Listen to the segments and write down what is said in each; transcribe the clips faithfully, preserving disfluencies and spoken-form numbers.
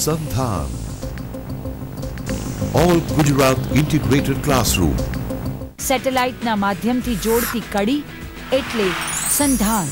SANDHAN, all Gujarat integrated classroom. Satellite ના માધ્યમથી જોડતી કડી એટલે સંધાન.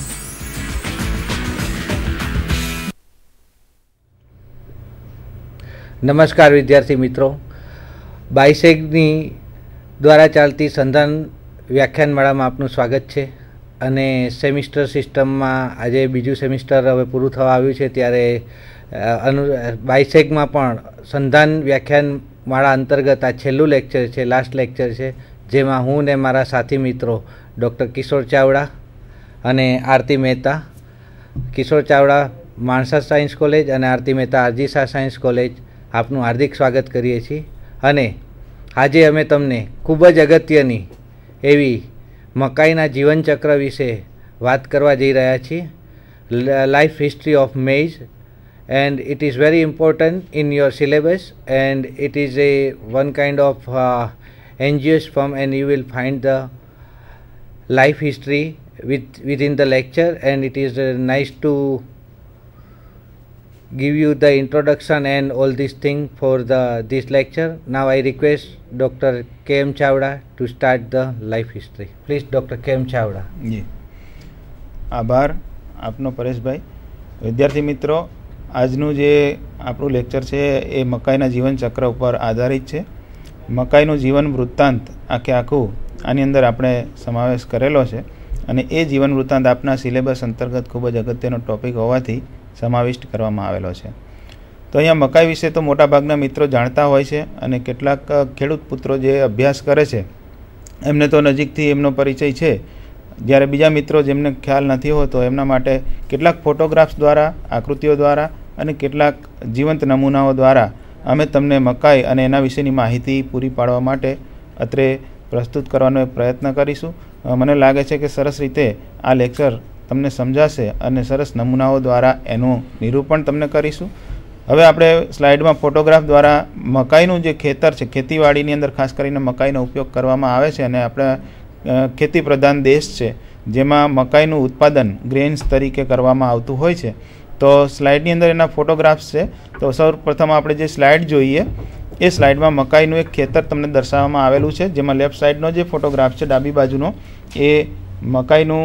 નમસ્કાર વિદ્યાર્થી મિત્રો, બાયસેગની દ્વારા ચાલતી સંધાન વ્યાખ્યાનમાળામાં આપનું સ્વાગત છે. અને સેમિસ્ટર સિસ્ટમમાં આજે બીજું સેમિસ્ટર હવે પૂરું થવા આવ્યું છે, ત્યારે અનુ બાયસેગમાં પણ સંધાન વ્યાખ્યાનમાળા અંતર્ગત આ છેલ્લું લેક્ચર છે, લાસ્ટ લેક્ચર છે, જેમાં હું ને મારા સાથી મિત્રો ડૉક્ટર કિશોર ચાવડા અને આરતી મહેતા, કિશોર ચાવડા માણસા સાયન્સ કોલેજ અને આરતી મહેતા આરજીસા સાયન્સ કોલેજ, આપનું હાર્દિક સ્વાગત કરીએ છીએ. અને આજે અમે તમને ખૂબ જ અગત્યની એવી મકાઈના જીવનચક્ર વિશે વાત કરવા જઈ રહ્યા છીએ. Life history of maize, and it is very important in your syllabus, and it is a one kind of uh, angiosperm, and you will find the life history with within the lecture, and it is uh, nice to give you the introduction and all these things for the this lecture. Now I request Doctor K M Chavda to start the life history. Please, Doctor K M Chavda. જી આભાર આપનો પરેશભાઈ. વિદ્યાર્થી મિત્રો, આજનું જે આપણું lecture છે એ મકાઈના જીવનચક્ર ઉપર આધારિત છે. મકાઈનું જીવન વૃત્તાંત આખે આખું આની અંદર આપણે સમાવેશ કરેલો છે, અને એ જીવન વૃત્તાંત આપના સિલેબસ અંતર્ગત ખૂબ જ અગત્યનો ટોપિક હોવાથી સમાવિષ્ટ કરવામાં આવેલો છે. તો અહીંયા મકાઈ વિશે તો મોટાભાગના મિત્રો જાણતા હોય છે, અને કેટલાક ખેડૂત પુત્રો જે અભ્યાસ કરે છે એમને તો નજીકથી એમનો પરિચય છે, જ્યારે બીજા મિત્રો જેમને ખ્યાલ નથી હોતો એમના માટે કેટલાક ફોટોગ્રાફ્સ દ્વારા, આકૃતિઓ દ્વારા અને કેટલાક જીવંત નમૂનાઓ દ્વારા અમે તમને મકાઈ અને એના વિશેની માહિતી પૂરી પાડવા માટે અત્રે પ્રસ્તુત કરવાનો એક પ્રયત્ન કરીશું. મને લાગે છે કે સરસ રીતે આ લેક્ચર તમને સમજાશે અને સરસ નમૂનાઓ દ્વારા એનું નિરૂપણ તમને કરીશું. હવે આપણે સ્લાઇડમાં ફોટોગ્રાફ દ્વારા મકાઈનું જે ખેતર છે, ખેતીવાડીની અંદર ખાસ કરીને મકાઈનો ઉપયોગ કરવામાં આવે છે, અને આપણે ખેતી પ્રધાન દેશ છે જેમાં મકાઈનું ઉત્પાદન ગ્રેન્સ તરીકે કરવામાં આવતું હોય છે. તો સ્લાઇડની અંદર એના ફોટોગ્રાફ્સ છે. તો સૌ પ્રથમ આપણે જે સ્લાઇડ જોઈએ એ સ્લાઇડમાં મકાઈનું એક ખેતર તમને દર્શાવવામાં આવેલું છે, જેમાં લેફ્ટ સાઈડનો જે ફોટોગ્રાફ છે ડાબી બાજુનો એ મકાઈનું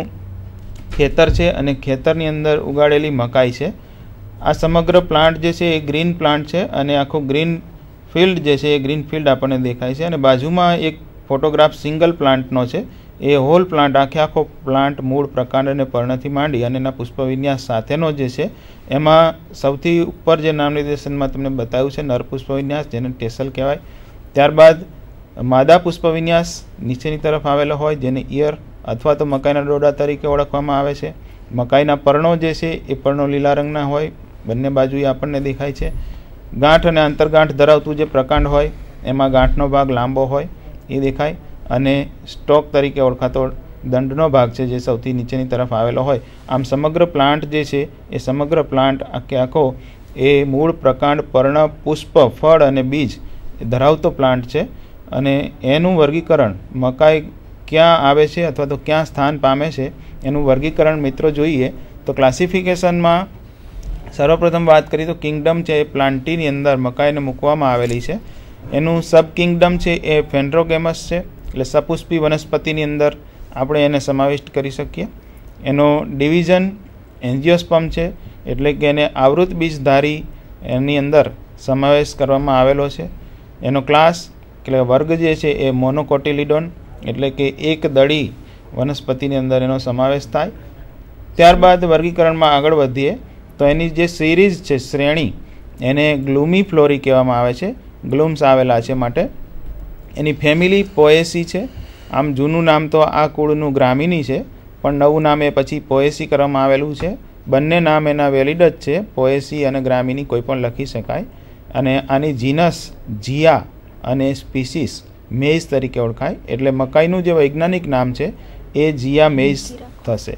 ખેતર છે, અને ખેતરની અંદર ઉગાડેલી મકાઈ છે. આ સમગ્ર પ્લાન્ટ જે છે એ ગ્રીન પ્લાન્ટ છે, અને આખું ગ્રીન ફિલ્ડ જે છે એ ગ્રીન ફિલ્ડ આપણને દેખાય છે. અને બાજુમાં એક ફોટોગ્રાફ સિંગલ પ્લાન્ટનો છે. એ હોલ પ્લાન્ટ, આખે આખો પ્લાન્ટ મૂળ, પ્રકાંડ અને પર્ણથી માંડી અને એના પુષ્પ વિન્યાસ સાથેનો જે છે એમાં સૌથી ઉપર જે નામ નિર્દેશનમાં તમને બતાવ્યું છે નર પુષ્પ વિન્યાસ, જેને ટેસલ કહેવાય. ત્યારબાદ માદા પુષ્પ વિન્યાસ નીચેની તરફ આવેલો હોય, જેને ઇયર અથવા તો મકાઈના ડોડા તરીકે ઓળખવામાં આવે છે. મકાઈના પર્ણો જે છે એ પર્ણો લીલા રંગના હોય, બંને બાજુએ આપણને દેખાય છે. ગાંઠ અને આંતરગાંઠ ધરાવતું જે પ્રકાંડ હોય એમાં ગાંઠનો ભાગ લાંબો હોય એ દેખાય, અને સ્ટોક તરીકે ઓળખાતો દંડનો ભાગ છે જે સૌથી નીચેની તરફ આવેલો હોય. આમ સમગ્ર પ્લાન્ટ જે છે એ સમગ્ર પ્લાન્ટ આખે આખો એ મૂળ, પ્રકાંડ, પર્ણ, પુષ્પ, ફળ અને બીજ ધરાવતો પ્લાન્ટ છે. અને એનું વર્ગીકરણ મકાઈ ક્યાં આવે છે અથવા તો ક્યાં સ્થાન પામે છે એનું વર્ગીકરણ મિત્રો જોઈએ તો ક્લાસિફિકેશનમાં સર્વપ્રથમ વાત કરીએ તો કિંગડમ છે એ પ્લાન્ટીની અંદર મકાઈને મૂકવામાં આવેલી છે. એનું સબ કિંગડમ છે એ ફેન્ડ્રોગેમસ છે, એટલે સપુષ્પી વનસ્પતિની અંદર આપણે એને સમાવિષ્ટ કરી શકીએ. એનો ડિવિઝન એન્જિયોસ્પર્મ છે, એટલે કે એને આવૃત બીજધારી એની અંદર સમાવેશ કરવામાં આવેલો છે. એનો ક્લાસ એટલે વર્ગ જે છે એ મોનોકોટિલિડોન, એટલે કે એક દળી વનસ્પતિની અંદર એનો સમાવેશ થાય. ત્યારબાદ વર્ગીકરણમાં આગળ વધીએ તો એની જે સિરીઝ છે, શ્રેણી, એને ગ્લુમી ફ્લોરી કહેવામાં આવે છે, ગ્લુમ્સ આવેલા છે માટે. એની ફેમિલી પોએસી છે. આમ જૂનું નામ તો આ કુળનું ગ્રામીની છે, પણ નવું નામ એ પછી પોએસી કરવામાં આવેલું છે. બંને નામ એના વેલિડ જ છે, પોએસી અને ગ્રામીની કોઈ પણ લખી શકાય. અને આની જીનસ જીયા અને સ્પીસીસ મેઇઝ તરીકે ઓળખાય, એટલે મકાઈનું જે વૈજ્ઞાનિક નામ છે એ જીયા મેઇઝ થશે.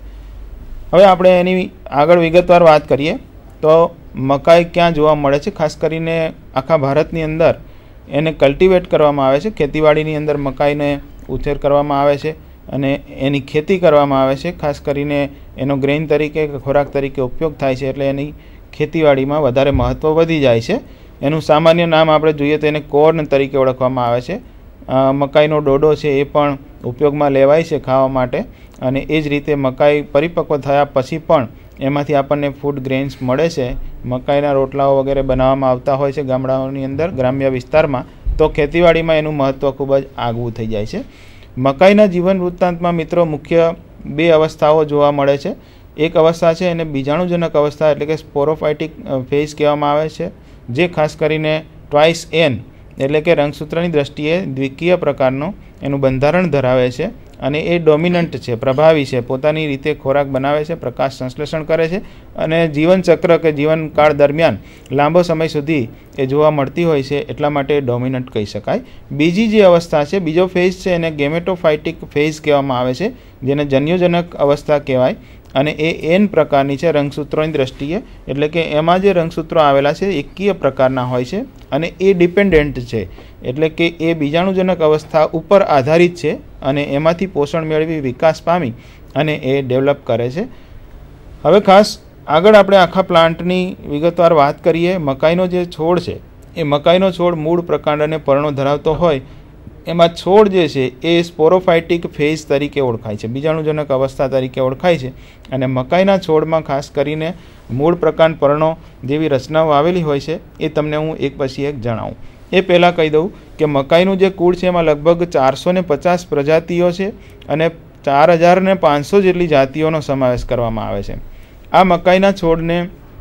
હવે આપણે એની આગળ વિગતવાર વાત કરીએ તો મકાઈ ક્યાં જોવા મળે છે. ખાસ કરીને આખા ભારતની અંદર એને કલ્ટિવેટ કરવામાં આવે છે, ખેતીવાડીની અંદર મકાઈને ઉછેર કરવામાં આવે છે અને એની ખેતી કરવામાં આવે છે. ખાસ કરીને એનો ગ્રેઇન તરીકે, ખોરાક તરીકે ઉપયોગ થાય છે, એટલે એની ખેતીવાડીમાં વધારે મહત્ત્વ વધી જાય છે. એનું સામાન્ય નામ આપણે જોઈએ તો એને કોર્ન તરીકે ઓળખવામાં આવે છે. મકાઈનો ડોડો છે એ પણ ઉપયોગમાં લેવાય છે ખાવા માટે, અને એ જ રીતે મકાઈ પરિપક્વ થયા પછી પણ એમાંથી આપણને ફૂડ ગ્રેન્સ મળે છે. મકાઈના રોટલાઓ વગેરે બનાવવામાં આવતા હોય છે ગામડાઓની અંદર, ગ્રામ્ય વિસ્તારમાં. તો ખેતીવાડીમાં એનું મહત્ત્વ ખૂબ જ આગવું થઈ જાય છે. મકાઈના જીવન વૃત્તાંતમાં મિત્રો મુખ્ય બે અવસ્થાઓ જોવા મળે છે. એક અવસ્થા છે એને બીજાણુજનક અવસ્થા એટલે કે સ્પોરોફાઇટિક ફેઝ કહેવામાં આવે છે, જે ખાસ કરીને ટ્વાઇસ એન એટલે કે રંગસૂત્રની દ્રષ્ટિએ દ્વિકીય પ્રકારનું એનું બંધારણ ધરાવે છે, અને એ ડોમિનન્ટ છે, પ્રભાવી છે, પોતાની રીતે ખોરાક બનાવે છે, પ્રકાશ સંશ્લેષણ કરે છે, અને જીવનચક્ર કે જીવનકાળ દરમિયાન લાંબો સમય સુધી એ જોવા મળતી હોય છે, એટલા માટે ડોમિનન્ટ કહી શકાય. બીજી જે અવસ્થા છે, બીજો ફેઝ છે, એને ગેમેટોફાઇટિક ફેઝ કહેવામાં આવે છે, જેને જન્યુજનક અવસ્થા કહેવાય, અને એ એન પ્રકારની છે રંગસૂત્રોની દ્રષ્ટિએ, એટલે કે એમાં જે રંગસૂત્રો આવેલા છે એકીય પ્રકારના હોય છે, અને એ ડિપેન્ડન્ટ છે, એટલે કે એ બીજાણુજનક અવસ્થા ઉપર આધારિત છે, અને એમાંથી પોષણ મેળવી વિકાસ પામી અને એ ડેવલપ કરે છે. હવે ખાસ આગળ આપણે આખા પ્લાન્ટની વિગતવાર વાત કરીએ. મકાઈનો જે છોડ છે એ મકાઈનો છોડ મૂળ પ્રકાંડ અને પર્ણો ધરાવતો હોય, એમાં છોડ જે છે એ સ્પોરોફાઇટિક ફેઝ તરીકે ઓળખાય છે, બીજાણુજનક અવસ્થા તરીકે ઓળખાય છે. અને મકાઈના છોડમાં ખાસ કરીને મૂળ પ્રકાંડ પર્ણો જેવી રચનાઓ આવેલી હોય છે, એ તમને હું એક પછી એક જણાવું. એ પહેલાં કહી દઉં કે મકાઈનું જે કુળ છે એમાં લગભગ ચારસો ને પચાસ પ્રજાતિઓ છે, અને ચાર હજાર ને પાંચસો જેટલી જાતિઓનો સમાવેશ કરવામાં આવે છે. આ મકાઈના છોડને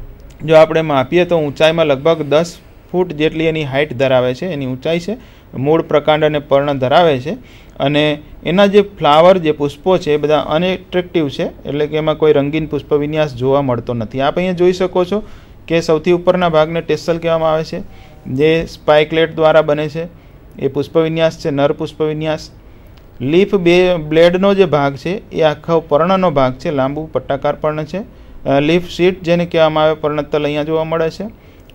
જો આપણે માપીએ તો ઊંચાઈમાં લગભગ દસ ફૂટ જેટલી એની હાઇટ ધરાવે છે, એની ઊંચાઈ છે, મૂળ પ્રકાંડ અને પર્ણ ધરાવે છે. અને એના જે ફ્લાવર જે પુષ્પો છે એ બધા અનએટ્રેક્ટિવ છે, એટલે કે એમાં કોઈ રંગીન પુષ્પ વિન્યાસ જોવા મળતો નથી. આપ અહીંયા જોઈ શકો છો કે સૌથી ઉપરના ભાગને ટેસલ કહેવામાં આવે છે, જે સ્પાઇકલેટ દ્વારા બને છે. એ પુષ્પ વિન્યાસ છે, નર પુષ્પ વિન્યાસ. લીફ બે બ્લેડનો જે ભાગ છે એ આખો પર્ણનો ભાગ છે, લાંબુ પટ્ટાકાર પર્ણ છે. લીફ શીટ જેને કહેવામાં આવે, પર્ણતલ અહીંયા જોવા મળે છે.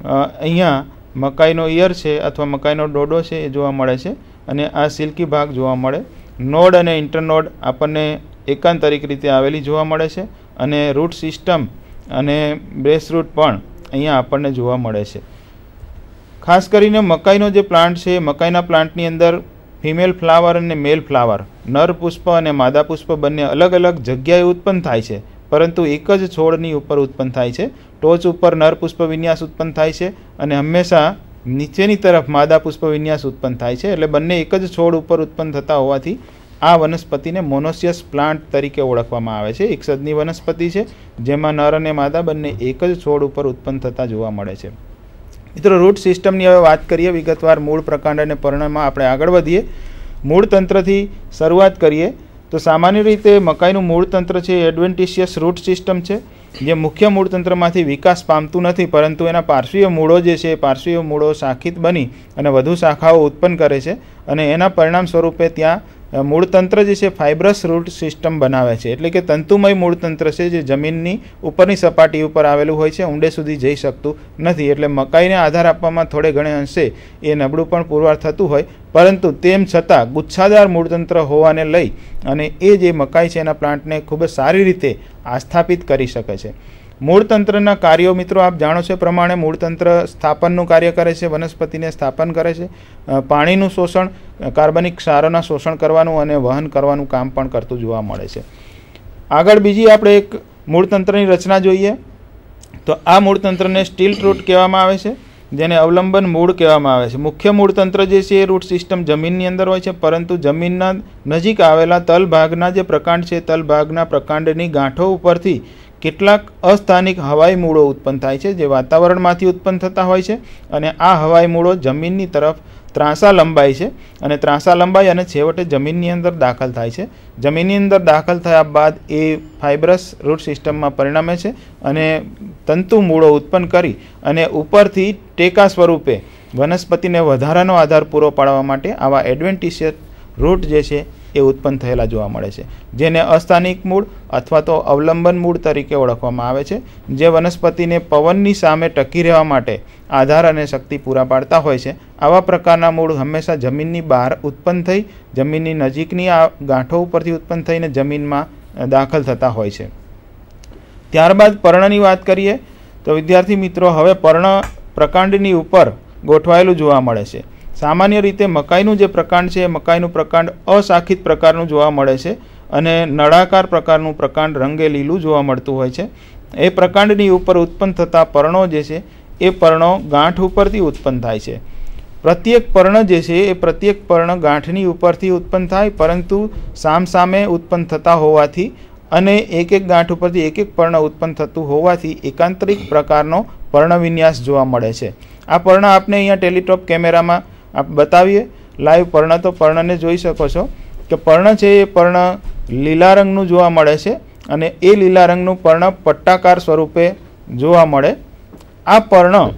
અહીંયા મકાઈનો ઈયર છે અથવા મકાઈનો ડોડો છે એ જોવા મળે છે, અને આ સિલ્કી ભાગ જોવા મળે. નોડ અને ઇન્ટરનોડ આપણને એકાંતરિક રીતે આવેલી જોવા મળે છે, અને રૂટ સિસ્ટમ અને બેસ રૂટ પણ અહીંયા આપણને જોવા મળે છે. ખાસ કરીને મકાઈનો જે પ્લાન્ટ છે, મકાઈના પ્લાન્ટની અંદર ફિમેલ ફ્લાવર અને મેલ ફ્લાવર, નર પુષ્પ અને માદા પુષ્પ બંને અલગ અલગ જગ્યાએ ઉત્પન્ન થાય છે, પરંતુ એક જ છોડની ઉપર ઉત્પન્ન થાય છે. ટોચ ઉપર નર પુષ્પ વિન્યાસ ઉત્પન્ન થાય છે, અને હંમેશા નીચેની તરફ માદા પુષ્પ વિન્યાસ ઉત્પન્ન થાય છે. એટલે બંને એક જ છોડ ઉપર ઉત્પન્ન થતા હોવાથી આ વનસ્પતિને મોનોસિયસ પ્લાન્ટ તરીકે ઓળખવામાં આવે છે. એક સદની વનસ્પતિ છે, જેમાં નર અને માદા બંને એક જ છોડ ઉપર ઉત્પન્ન થતા જોવા મળે છે. મિત્રો, રૂટ સિસ્ટમની હવે વાત કરીએ વિગતવાર. મૂળ પ્રકાંડ અને પર્ણમાં આપણે આગળ વધીએ. મૂળ તંત્રથી શરૂઆત કરીએ તો સામાન્ય રીતે મકાઈનું મૂળ તંત્ર છે એ એડવેન્ટિશિયસ રૂટ સિસ્ટમ છે, જે મુખ્ય મૂળ તંત્રમાંથી વિકાસ પામતું નથી, પરંતુ એના પાર્શ્વીય મૂળો જે છે એ પાર્શ્વીય મૂળો શાખિત બની અને વધુ શાખાઓ ઉત્પન્ન કરે છે, અને એના પરિણામ સ્વરૂપે ત્યાં મૂળતંત્ર જે છે ફાઇબ્રસ રૂટ સિસ્ટમ બનાવે છે. એટલે કે તંતુમય મૂળતંત્ર છે, જે જમીનની ઉપરની સપાટી ઉપર આવેલું હોય છે, ઊંડે સુધી જઈ શકતું નથી. એટલે મકાઈને આધાર આપવામાં થોડે ઘણે અંશે એ નબળું પણ પુરવાર થતું હોય, પરંતુ તેમ છતાં ગુચ્છાદાર મૂળતંત્ર હોવાને લઈ અને એ જે મકાઈ છે એના પ્લાન્ટને ખૂબ જ સારી રીતે આસ્થાપિત કરી શકે છે. મૂળતંત્રના કાર્યો મિત્રો આપ જાણો છો પ્રમાણે મૂળતંત્ર સ્થાપનનું કાર્ય કરે છે, વનસ્પતિને સ્થાપન કરે છે, પાણીનું શોષણ, કાર્બનિક ક્ષારોના શોષણ કરવાનું અને વહન કરવાનું કામ પણ કરતું જોવા મળે છે. આગળ બીજી આપણે એક મૂળતંત્રની રચના જોઈએ તો આ મૂળતંત્રને સ્ટીલ રૂટ કહેવામાં આવે છે, જેને અવલંબન મૂળ કહેવામાં આવે છે. મુખ્ય મૂળતંત્ર જે છે એ રૂટ સિસ્ટમ જમીનની અંદર હોય છે, પરંતુ જમીનના નજીક આવેલા તલભાગના જે પ્રકાંડ છે, તલભાગના પ્રકાંડની ગાંઠો ઉપરથી કેટલાક અસ્થાનિક હવાઈ મૂળો ઉત્પન્ન થાય છે, જે વાતાવરણમાંથી ઉત્પન્ન થતા હોય છે, અને આ હવાઈ મૂળો જમીનની તરફ ત્રાંસા લંબાઈ છે, અને ત્રાંસા લંબાઈ અને છેવટે જમીનની અંદર દાખલ થાય છે. જમીનની અંદર દાખલ થયા બાદ એ ફાઇબ્રસ રૂટ સિસ્ટમમાં પરિણમે છે, અને તંતુ મૂળો ઉત્પન્ન કરી અને ઉપરથી ટેકા સ્વરૂપે વનસ્પતિને વધારાનો આધાર પૂરો પાડવા માટે આવા એડવેન્ટિશિયસ રૂટ જે છે એ ઉત્પન્ન થયેલા જોવા મળે છે, જેને અસ્થાનિક મૂળ અથવા તો અવલંબન મૂળ તરીકે ઓળખવામાં આવે છે, જે વનસ્પતિને પવનની સામે ટકી રહેવા માટે આધાર અને શક્તિ પૂરા પાડતા હોય છે. આવા પ્રકારના મૂળ હંમેશા જમીનની બહાર ઉત્પન્ન થઈ જમીનની નજીકની આ ગાંઠો ઉપરથી ઉત્પન્ન થઈને જમીનમાં દાખલ થતા હોય છે. ત્યારબાદ પર્ણની વાત કરીએ તો વિદ્યાર્થી મિત્રો, હવે પર્ણ પ્રકાંડની ઉપર ગોઠવાયેલું જોવા મળે છે. સામાન્ય રીતે મકાઈનું જે પ્રકાંડ છે એ મકાઈનું પ્રકાંડ અશાખિત પ્રકારનું જોવા મળે છે અને નળાકાર પ્રકારનું પ્રકાંડ રંગે લીલું જોવા મળતું હોય છે. એ પ્રકાંડની ઉપર ઉત્પન્ન થતા પર્ણો જે છે એ પર્ણો ગાંઠ ઉપરથી ઉત્પન્ન થાય છે. પ્રત્યેક પર્ણ જે છે એ પ્રત્યેક પર્ણ ગાંઠની ઉપરથી ઉત્પન્ન થાય, પરંતુ સામસામે ઉત્પન્ન થતા હોવાથી અને એક એક ગાંઠ ઉપરથી એક એક પર્ણ ઉત્પન્ન થતું હોવાથી એકાંતરિક પ્રકારનો પર્ણવિન્યાસ જોવા મળે છે. આ પર્ણ આપને અહીંયા ટેલિટોપ કેમેરામાં આપ બતાવીએ લાઈવ પર્ણ, તો પર્ણને જોઈ શકો છો કે પર્ણ છે એ પર્ણ લીલા રંગનું જોવા મળે છે અને એ લીલા રંગનું પર્ણ પટ્ટાકાર સ્વરૂપે જોવા મળે. આ પર્ણ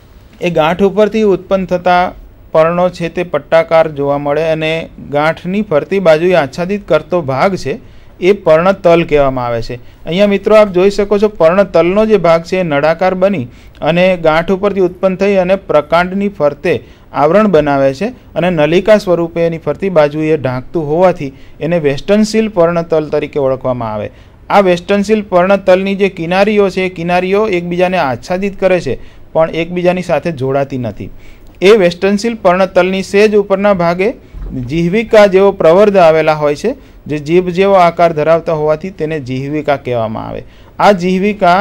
એ ગાંઠ ઉપરથી ઉત્પન્ન થતા પર્ણો છે તે પટ્ટાકાર જોવા મળે અને ગાંઠની ફરતી બાજુએ આચ્છાદિત કરતો ભાગ છે એ પર્ણતલ કહેવામાં આવે છે. અહીંયા મિત્રો આપ જોઈ શકો છો પર્ણતલનો જે ભાગ છે એ નળાકાર બની અને ગાંઠ ઉપરથી ઉત્પન્ન થઈ અને પ્રકાંડની ફરતે આવરણ બનાવે છે અને નલિકા સ્વરૂપે એની ફરતી બાજુએ ઢાંકતું હોવાથી એને વેસ્ટર્નશીલ પર્ણતલ તરીકે ઓળખવામાં આવે. આ વેસ્ટર્નશીલ પર્ણતલની જે કિનારીઓ છે એ કિનારીઓ એકબીજાને આચ્છાદિત કરે છે પણ એકબીજાની સાથે જોડાતી નથી. એ વેસ્ટર્નશીલ પર્ણતલની સેજ ઉપરના ભાગે જીહ્વિકા જેવો પ્રવર્ધ આવેલા હોય છે, જે જીભ જેવો આકાર ધરાવતા હોવાથી તેને જીહ્વિકા કહેવામાં આવે. આ જીહ્વિકા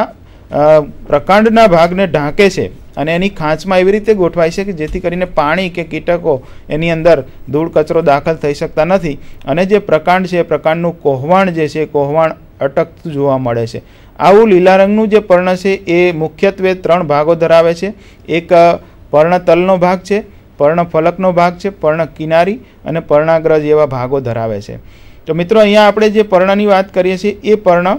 પ્રકાંડના ભાગને ઢાંકે છે અને એની ખાંચમાં એવી રીતે ગોઠવાય છે કે જેથી કરીને પાણી કે કીટકો એની અંદર ધૂળ કચરો દાખલ થઈ શકતા નથી અને જે પ્રકાંડ છે એ પ્રકાંડનું કોહવાણ જે છે કોહવાણ અટકતું જોવા મળે છે. આવું લીલા રંગનું જે પર્ણ છે એ મુખ્યત્વે ત્રણ ભાગો ધરાવે છે. એક પર્ણતલનો ભાગ છે, પર્ણફલકનો ભાગ છે, પર્ણ કિનારી અને પર્ણાગ્ર જેવા ભાગો ધરાવે છે. તો મિત્રો અહીંયા આપણે જે પર્ણની વાત કરીએ છીએ એ પર્ણ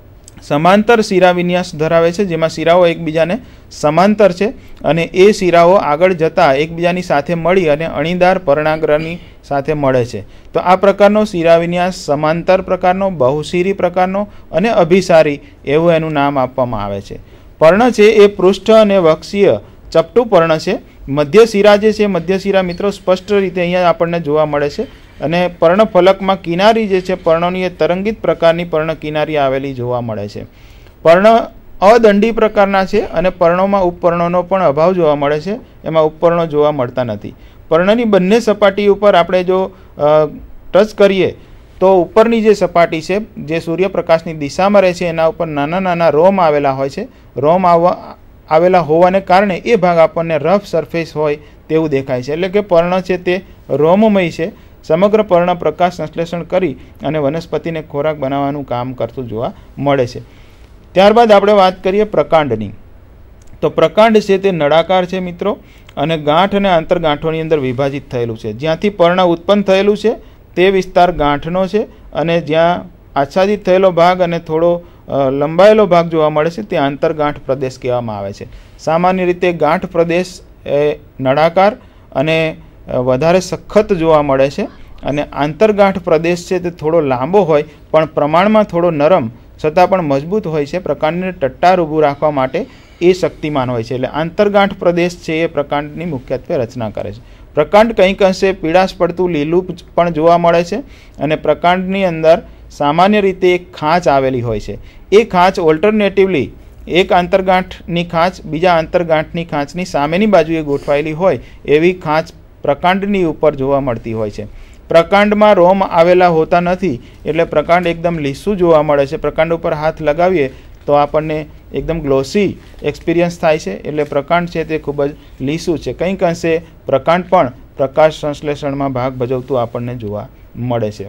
સમાંતર શિરા વિન્યાસ ધરાવે છે, જેમાં શિરાઓ એકબીજાને સમાંતર છે અને એ શિરાઓ આગળ જતાં એકબીજાની સાથે મળી અને અણીદાર પર્ણાગ્રની સાથે મળે છે. તો આ પ્રકારનો શિરા વિન્યાસ સમાંતર પ્રકારનો, બહુશિરી પ્રકારનો અને અભિસારી એવું એનું નામ આપવામાં આવે છે. પર્ણ છે એ પૃષ્ઠ અને વક્ષીય ચપટું પર્ણ છે. મધ્ય શિરા જે છે મધ્ય શિરા મિત્રો સ્પષ્ટ રીતે અહીંયા આપણને જોવા મળે છે અને પર્ણફલકમાં કિનારી જે છે પર્ણોની એ તરંગિત પ્રકારની પર્ણ કિનારી આવેલી જોવા મળે છે. પર્ણ અદંડી પ્રકારના છે અને પર્ણોમાં ઉપપર્ણોનો પણ અભાવ જોવા મળે છે, એમાં ઉપપર્ણો જોવા મળતા નથી. પર્ણની બંને સપાટી ઉપર આપણે જો ટચ કરીએ તો ઉપરની જે સપાટી છે જે સૂર્યપ્રકાશની દિશામાં રહે છે એના ઉપર નાના નાના રોમ આવેલા હોય છે. રોમ આવવા આવેલા હોવાને કારણે એ ભાગ આપણને રફ સરફેસ હોય તેવું દેખાય છે, એટલે કે પર્ણ છે તે રોમમય છે. સમગ્ર પર્ણ પ્રકાશ સંશ્લેષણ કરી અને વનસ્પતિને ખોરાક બનાવવાનું કામ કરતું જોવા મળે છે. ત્યારબાદ આપણે વાત કરીએ પ્રકાંડની. તો પ્રકાંડ છે તે નળાકાર છે મિત્રો અને ગાંઠ અને આંતરગાંઠોની અંદર વિભાજિત થયેલું છે. જ્યાંથી પર્ણ ઉત્પન્ન થયેલું છે તે વિસ્તાર ગાંઠનો છે અને જ્યાં આચ્છાદિત થયેલો ભાગ અને થોડો લંબાયેલો ભાગ જોવા મળે છે તે આંતરગાંઠ પ્રદેશ કહેવામાં આવે છે. સામાન્ય રીતે ગાંઠ પ્રદેશ એ નળાકાર અને વધારે સખત જોવા મળે છે અને આંતરગાંઠ પ્રદેશ છે તે થોડો લાંબો હોય પણ પ્રમાણમાં થોડો નરમ છતાં પણ મજબૂત હોય છે. પ્રકાંડને ટટ્ટાર ઊભું રાખવા માટે એ શક્તિમાન હોય છે. એટલે આંતરગાંઠ પ્રદેશ છે એ પ્રકાંડની મુખ્યત્વે રચના કરે છે. પ્રકાંડ કંઈક અંશે પીળાશ પડતું લીલું પણ જોવા મળે છે અને પ્રકાંડની અંદર સામાન્ય રીતે એક ખાંચ આવેલી હોય છે. એ ખાંચ ઓલ્ટરનેટિવલી એક આંતરગાંઠની ખાંચ બીજા આંતરગાંઠની ખાંચની સામેની બાજુએ ગોઠવાયેલી હોય એવી ખાંચ પ્રકાંડની ઉપર જોવા મળતી હોય છે. પ્રકાંડમાં રોમ આવેલા હોતા નથી એટલે પ્રકાંડ એકદમ લીસું જોવા મળે છે. પ્રકાંડ ઉપર હાથ લગાવીએ તો આપણને એકદમ ગ્લોસી એક્સપિરિયન્સ થાય છે. એટલે પ્રકાંડ છે તે ખૂબ જ લીસું છે. કંઈક અંશે પ્રકાંડ પણ પ્રકાશ સંશ્લેષણમાં ભાગ ભજવતું આપણને જોવા મળે છે.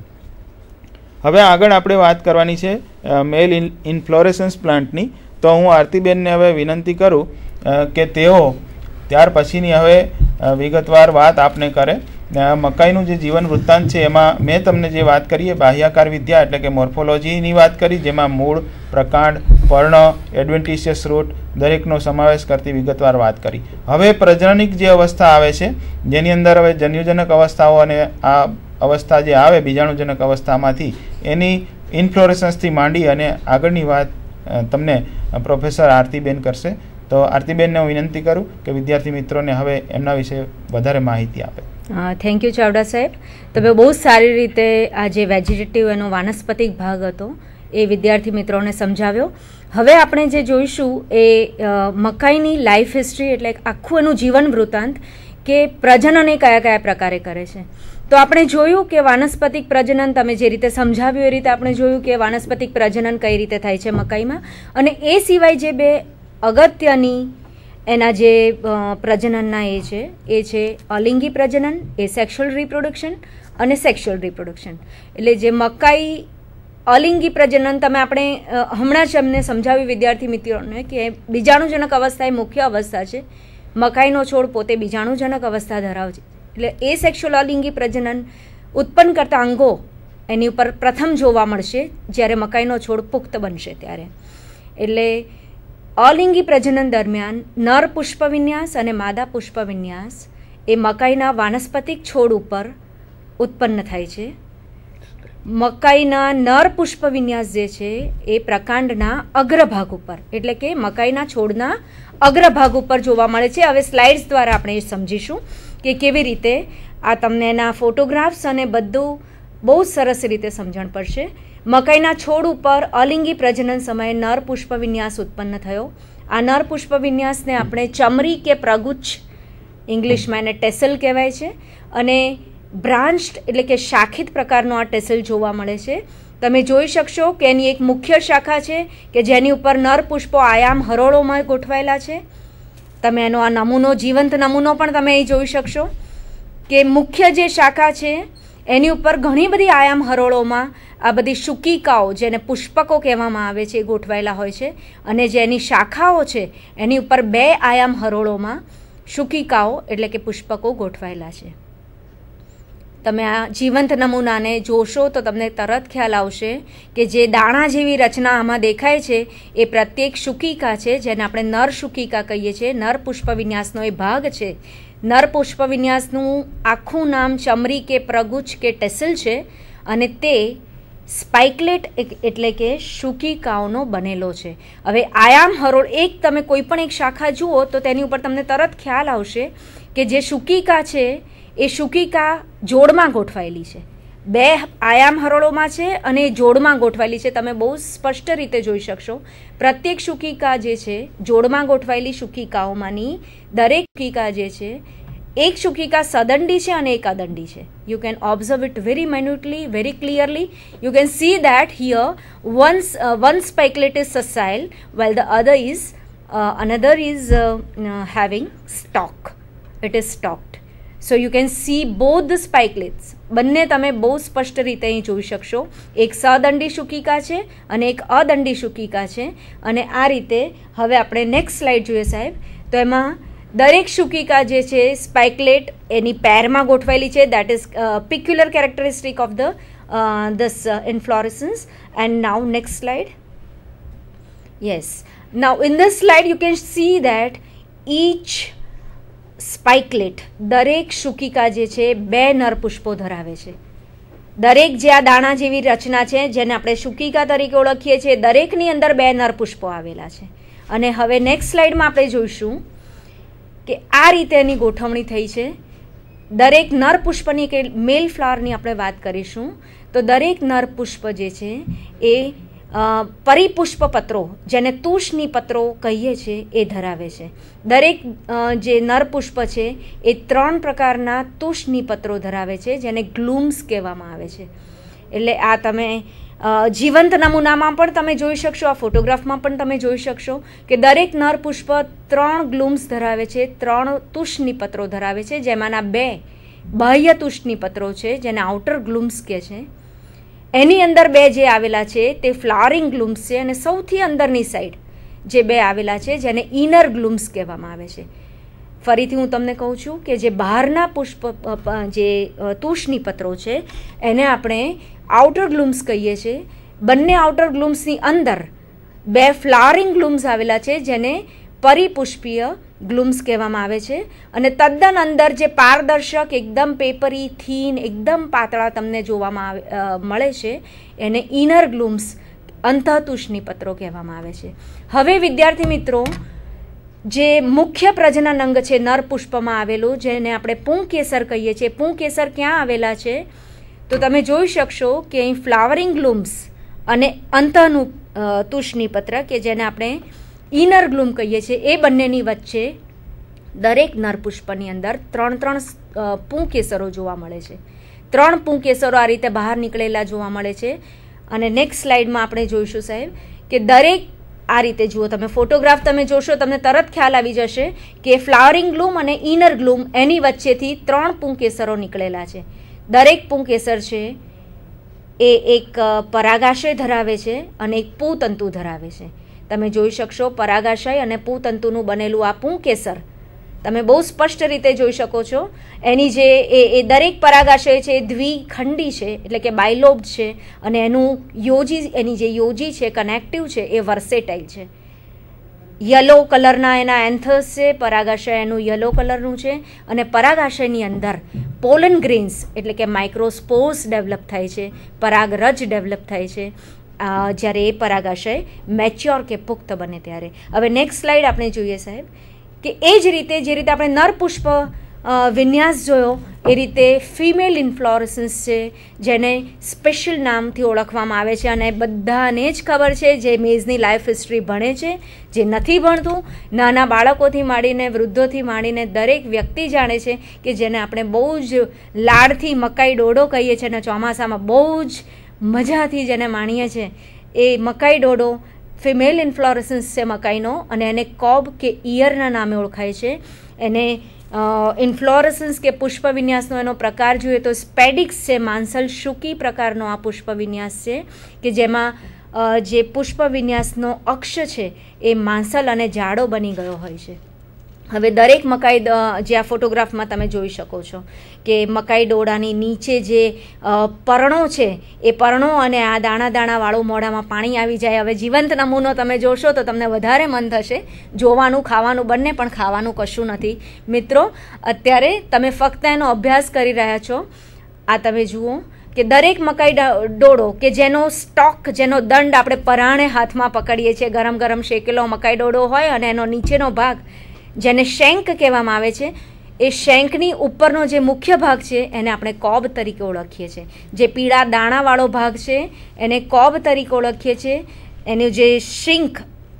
હવે આગળ આપણે વાત કરવાની છે મેલ ઇન્ફ્લોરેસન્સ પ્લાન્ટની. તો હું આરતીબેનને હવે વિનંતી કરું કે તેઓ ત્યાર પછીની હવે વિગતવાર વાત આપને કરે. મકાઈનું જે જીવન વૃત્તાંત છે એમાં મેં તમને જે વાત કરી એ બાહ્યાકાર વિદ્યા એટલે કે મોર્ફોલોજીની વાત કરી, જેમાં મૂળ, પ્રકાંડ, પર્ણ, એડવેન્ટિશિયસ રૂટ દરેકનો સમાવેશ કરતી વિગતવાર વાત કરી. હવે પ્રજનનિક જે અવસ્થા આવે છે જેની અંદર હવે જન્યુજનક અવસ્થાઓ અને આ અવસ્થા જે આવે બીજાણુજનક અવસ્થામાંથી એની ઇન્ફ્લોરેસન્સથી માંડી અને આગળની વાત તમને પ્રોફેસર આરતીબેન કરશે. તો આરતીબેનને હું વિનંતી કરું કે વિદ્યાર્થી મિત્રોને હવે એમના વિશે વધારે માહિતી આપે. થેન્ક યુ ચાવડા સાહેબ. તમે બહુ સારી રીતે આ જે વેજીટેટિવ એનો વાનસ્પતિક ભાગ હતો એ વિદ્યાર્થી મિત્રોને સમજાવ્યો. હવે આપણે જે જોઈશું એ મકાઈની લાઈફ હિસ્ટ્રી એટલે આખું એનું જીવન વૃત્તાંત કે પ્રજનન એ કયા કયા પ્રકારે કરે છે. તો આપણે જોયું કે વાનસ્પતિક પ્રજનન તમે જે રીતે સમજાવ્યું એ રીતે આપણે જોયું કે વાનસ્પતિક પ્રજનન કઈ રીતે થાય છે મકાઈમાં. અને એ સિવાય જે બે અગત્યની એના જે પ્રજનનના એ છે એ છે અલિંગી પ્રજનન, એ સેક્સ્યુઅલ રિપ્રોડક્શન અને સેક્સ્યુઅલ રિપ્રોડક્શન. એટલે જે મકાઈ અલિંગી પ્રજનન તમે આપણે હમણાં જ અમને સમજાવ્યું વિદ્યાર્થી મિત્રોને કે બીજાણુજનક અવસ્થા એ મુખ્ય અવસ્થા છે. મકાઈનો છોડ પોતે બીજાણુજનક અવસ્થા ધરાવે છે. એટલે એ સેક્સ્યુઅલ અલિંગી પ્રજનન ઉત્પન્ન કરતા અંગો એની ઉપર પ્રથમ જોવા મળશે જ્યારે મકાઈનો છોડ પુખ્ત બનશે ત્યારે. એટલે અલિંગી પ્રજનન દરમિયાન નર પુષ્પવિન્યાસ અને માદા પુષ્પવિન્યાસ એ મકાઈના વાનસ્પતિક છોડ ઉપર ઉત્પન્ન થાય છે. મકાઈના નર પુષ્પવિન્યાસ જે છે એ પ્રકાંડના અગ્રભાગ ઉપર એટલે કે મકાઈના છોડના અગ્રભાગ ઉપર જોવા મળે છે. હવે સ્લાઇડ્સ દ્વારા આપણે એ સમજીશું કે કેવી રીતે આ તમને એના ફોટોગ્રાફ્સ અને બધું બહુ સરસ રીતે સમજણ પડશે. મકાઈના છોડ ઉપર અલિંગી પ્રજનન સમયે નર પુષ્પવિન્યાસ ઉત્પન્ન થયો. આ નર પુષ્પવિન્યાસને આપણે ચમરી કે પ્રગુચ્છ ઇંગ્લિશમાં એને ટેસલ કહેવાય છે. અને બ્રાન્ચ્ડ એટલે કે શાખિત પ્રકારનો આ ટેસલ જોવા મળે છે. તમે જોઈ શકશો કે એની એક મુખ્ય શાખા છે કે જેની ઉપર નર પુષ્પો આયામ હરોળોમાં ગોઠવાયેલા છે. તમે એનો આ નમૂનો જીવંત નમૂનો પણ તમે અહીં જોઈ શકશો કે મુખ્ય જે શાખા છે એની ઉપર ઘણી બધી આયામ હરોળોમાં આ બધી શુકિકાઓ જેને પુષ્પકો કહેવામાં આવે છે એ ગોઠવાયેલા હોય છે. અને જે એની શાખાઓ છે એની ઉપર બે આયામ હરોળોમાં શુકિકાઓ એટલે કે પુષ્પકો ગોઠવાયેલા છે. તમે આ જીવંત નમૂનાને જોશો તો તમને તરત ખ્યાલ આવશે કે જે દાણા જેવી રચના આમાં દેખાય છે એ પ્રત્યેક શુકિકા છે જેને આપણે નર શુકિકા કહીએ છીએ. નર પુષ્પવિન્યાસનો એ ભાગ છે. નર પુષ્પવિન્યાસનું આખું નામ ચમરી કે પ્રગુચ્છ કે ટેસલ છે અને તે સ્પાઇકલેટ એટલે કે શુકિકાઓનો બનેલો છે. હવે આયામ હરોળ એક તમે કોઈ પણ એક શાખા જુઓ તો તેની ઉપર તમને તરત ખ્યાલ આવશે કે જે શુકિકા છે એ શુકિકા જોડમાં ગોઠવાયેલી છે. બે આયામ હરોળોમાં છે અને એ જોડમાં ગોઠવાયેલી છે. તમે બહુ સ્પષ્ટ રીતે જોઈ શકશો. પ્રત્યેક શુકિકા જે છે જોડમાં ગોઠવાયેલી શુકિકાઓમાંની દરેક શુકિકા જે છે એક શુકિકા સદંડી છે અને એક અદંડી છે. You can observe it very minutely, very clearly. You can see that here one one spikelet is sessile while the other is uh, another is uh, uh, having stalk. It is stalked. So you can see both the spikelets. બંને તમે બહુ સ્પષ્ટ રીતે અહીં જોઈ શકશો. એક સદંડી શુકિકા છે અને એક અદંડી શુકિકા છે. અને આ રીતે હવે આપણે નેક્સ્ટ સ્લાઇડ જોઈએ સાહેબ. તો એમાં દરેક શુકિકા જે છે સ્પાઇકલેટ એની પેરમાં ગોઠવાયેલી છે. That is peculiar characteristic of the this inflorescence. And now next slide. Yes, now in this slide you can see that each spikelet દરેક શુકિકા જે છે બે નર પુષ્પો ધરાવે છે. દરેક જે આ દાણા જેવી રચના છે જેને આપણે શુકિકા તરીકે ઓળખીએ છીએ દરેકની અંદર બે નર પુષ્પો આવેલા છે. અને હવે નેક્સ્ટ સ્લાઇડમાં આપણે જોઈશું કે આ રીતે એની ગોઠવણી થઈ છે. દરેક નર પુષ્પની કે મેલ ફ્લાવરની આપણે વાત કરીશું તો દરેક નર પુષ્પ જે છે એ પરિપુષ્પ પત્રો જેને તુષની પત્રો કહીએ છીએ એ ધરાવે છે. દરેક જે નર પુષ્પ છે એ ત્રણ પ્રકારના તુષની પત્રો ધરાવે છે જેને ગ્લૂમ્સ કહેવામાં આવે છે. એટલે આ તમે જીવંત નમૂનામાં પણ તમે જોઈ શકશો, આ ફોટોગ્રાફમાં પણ તમે જોઈ શકશો કે દરેક નર પુષ્પ ત્રણ ગ્લૂમ્સ ધરાવે છે, ત્રણ તુષની પત્રો ધરાવે છે જેમાંના બે બાહ્ય તુષની પત્રો છે જેને આઉટર ગ્લૂમ્સ કહે છે. એની અંદર બે જે આવેલા છે તે ફ્લાવરિંગ ગ્લૂમ્સ છે અને સૌથી અંદરની સાઈડ જે બે આવેલા છે જેને ઇનર ગ્લૂમ્સ કહેવામાં આવે છે. ફરીથી હું તમને કહું છું કે જે બહારના પુષ્પ જે તુષની પત્રો છે એને આપણે આઉટર ગ્લૂમ્સ કહીએ છીએ. બંને આઉટર ગ્લૂમ્સની અંદર બે ફ્લાવરિંગ ગ્લૂમ્સ આવેલા છે જેને પરિપુષ્પીય ગ્લૂમ્સ કહેવામાં આવે છે. અને તદ્દન અંદર જે પારદર્શક એકદમ પેપરી થીન એકદમ પાતળા તમને જોવામાં આવે મળે છે એને ઇનર ગ્લૂમ્સ અંતઃતુષની પત્રો કહેવામાં આવે છે. હવે વિદ્યાર્થી મિત્રો, જે મુખ્ય પ્રજનન અંગ છે નર પુષ્પમાં આવેલું જેને આપણે પુંકેસર કહીએ છીએ, પુંકેસર ક્યાં આવેલા છે તો તમે જોઈ શકશો કે અહીં ફ્લાવરિંગ ગ્લૂમ્સ અને અંતનું તુષ્ણી પત્ર કે જેને આપણે ઇનર ગ્લૂમ કહીએ છીએ, એ બંનેની વચ્ચે દરેક નરપુષ્પની અંદર ત્રણ ત્રણ પુંકેસરો જોવા મળે છે. ત્રણ પુંકેસરો આ રીતે બહાર નીકળેલા જોવા મળે છે. અને નેક્સ્ટ સ્લાઇડમાં આપણે જોઈશું સાહેબ કે દરેક આ રીતે જુઓ, તમે ફોટોગ્રાફ તમે જોશો તમને તરત ખ્યાલ આવી જશે કે ફ્લાવરિંગ ગ્લૂમ અને ઇનર ગ્લૂમ એની વચ્ચેથી ત્રણ પુંકેસરો નીકળેલા છે. દરેક પુંકેસર છે એ એક પરાગાશય ધરાવે છે અને એક પૂતંતુ ધરાવે છે. તમે જોઈ શકશો પરાગાશય અને પૂતંતુનું બનેલું આ પુંકેસર તમે બહુ સ્પષ્ટ રીતે જોઈ શકો છો. એની જે એ દરેક પરાગાશય છે એ દ્વિખંડી છે, એટલે કે બાયલોબ્ડ છે, અને એનું યોજી એની જે યોજી છે કનેક્ટિવ છે એ વર્સેટાઇલ છે. યલો કલરના એના એન્થર્સ છે, પરાગાશય એનું યલો કલરનું છે, અને પરાગાશયની અંદર પોલન ગ્રેન્સ એટલે કે માઇક્રોસ્પોર્સ ડેવલપ થાય છે, પરાગરજ ડેવલપ થાય છે જ્યારે એ પરાગાશય મેચ્યોર કે પુખ્ત બને ત્યારે. હવે નેક્સ્ટ સ્લાઇડ આપણે જોઈએ સાહેબ કે એ જ રીતે જે રીતે આપણે નરપુષ્પ વિન્યાસ જોયો એ રીતે ફિમેલ ઇન્ફ્લોરસન્સ છે જેને સ્પેશિયલ નામથી ઓળખવામાં આવે છે. અને બધાને જ ખબર છે જે મેઝની લાઈફ હિસ્ટ્રી ભણે છે, જે નથી ભણતું, નાના બાળકોથી માંડીને વૃદ્ધોથી માંડીને દરેક વ્યક્તિ જાણે છે કે જેને આપણે બહુ જ લાડથી મકાઈ ડોડો કહીએ છીએ અને ચોમાસામાં બહુ જ મજાથી જેને માણીએ છીએ એ મકાઈ ડોડો ફિમેલ ઇન્ફ્લોરસન્સ છે મકાઈનો, અને એને કોબ કે ઇયરના નામે ઓળખાય છે. એને ઇન્ફ્લોરસન્સ કે પુષ્પ વિન્યાસનો એનો પ્રકાર જોઈએ તો સ્પેડિક્સ છે, માંસલ શુકી પ્રકારનો આ પુષ્પ વિન્યાસ છે કે જેમાં જે પુષ્પ વિન્યાસનો અક્ષ છે એ માંસલ અને જાડો બની ગયો હોય છે. હવે દરેક મકાઈ જે આ ફોટોગ્રાફમાં તમે જોઈ શકો છો કે મકાઈ ડોડાની નીચે જે પર્ણો છે એ પર્ણો અને આ દાણા દાણાવાળું મોઢામાં પાણી આવી જાય. હવે જીવંત નમૂનો તમે જોશો તો તમને વધારે મન થશે જોવાનું, ખાવાનું બંને, પણ ખાવાનું કશું નથી મિત્રો. અત્યારે તમે ફક્ત એનો અભ્યાસ કરી રહ્યા છો. આ તમે જુઓ કે દરેક મકાઈ ડોડો કે જેનો સ્ટોક, જેનો દંડ આપણે પરાણે હાથમાં પકડીએ છીએ, ગરમ ગરમ શેકેલો મકાઈ ડોડો હોય અને એનો નીચેનો ભાગ જેને શેંક કહેવામાં આવે છે, એ શેંકની ઉપરનો જે મુખ્ય ભાગ છે એને આપણે કોબ તરીકે ઓળખીએ છીએ. જે પીળા દાણાવાળો ભાગ છે એને કોબ તરીકે ઓળખીએ છીએ. એનું જે શિંક,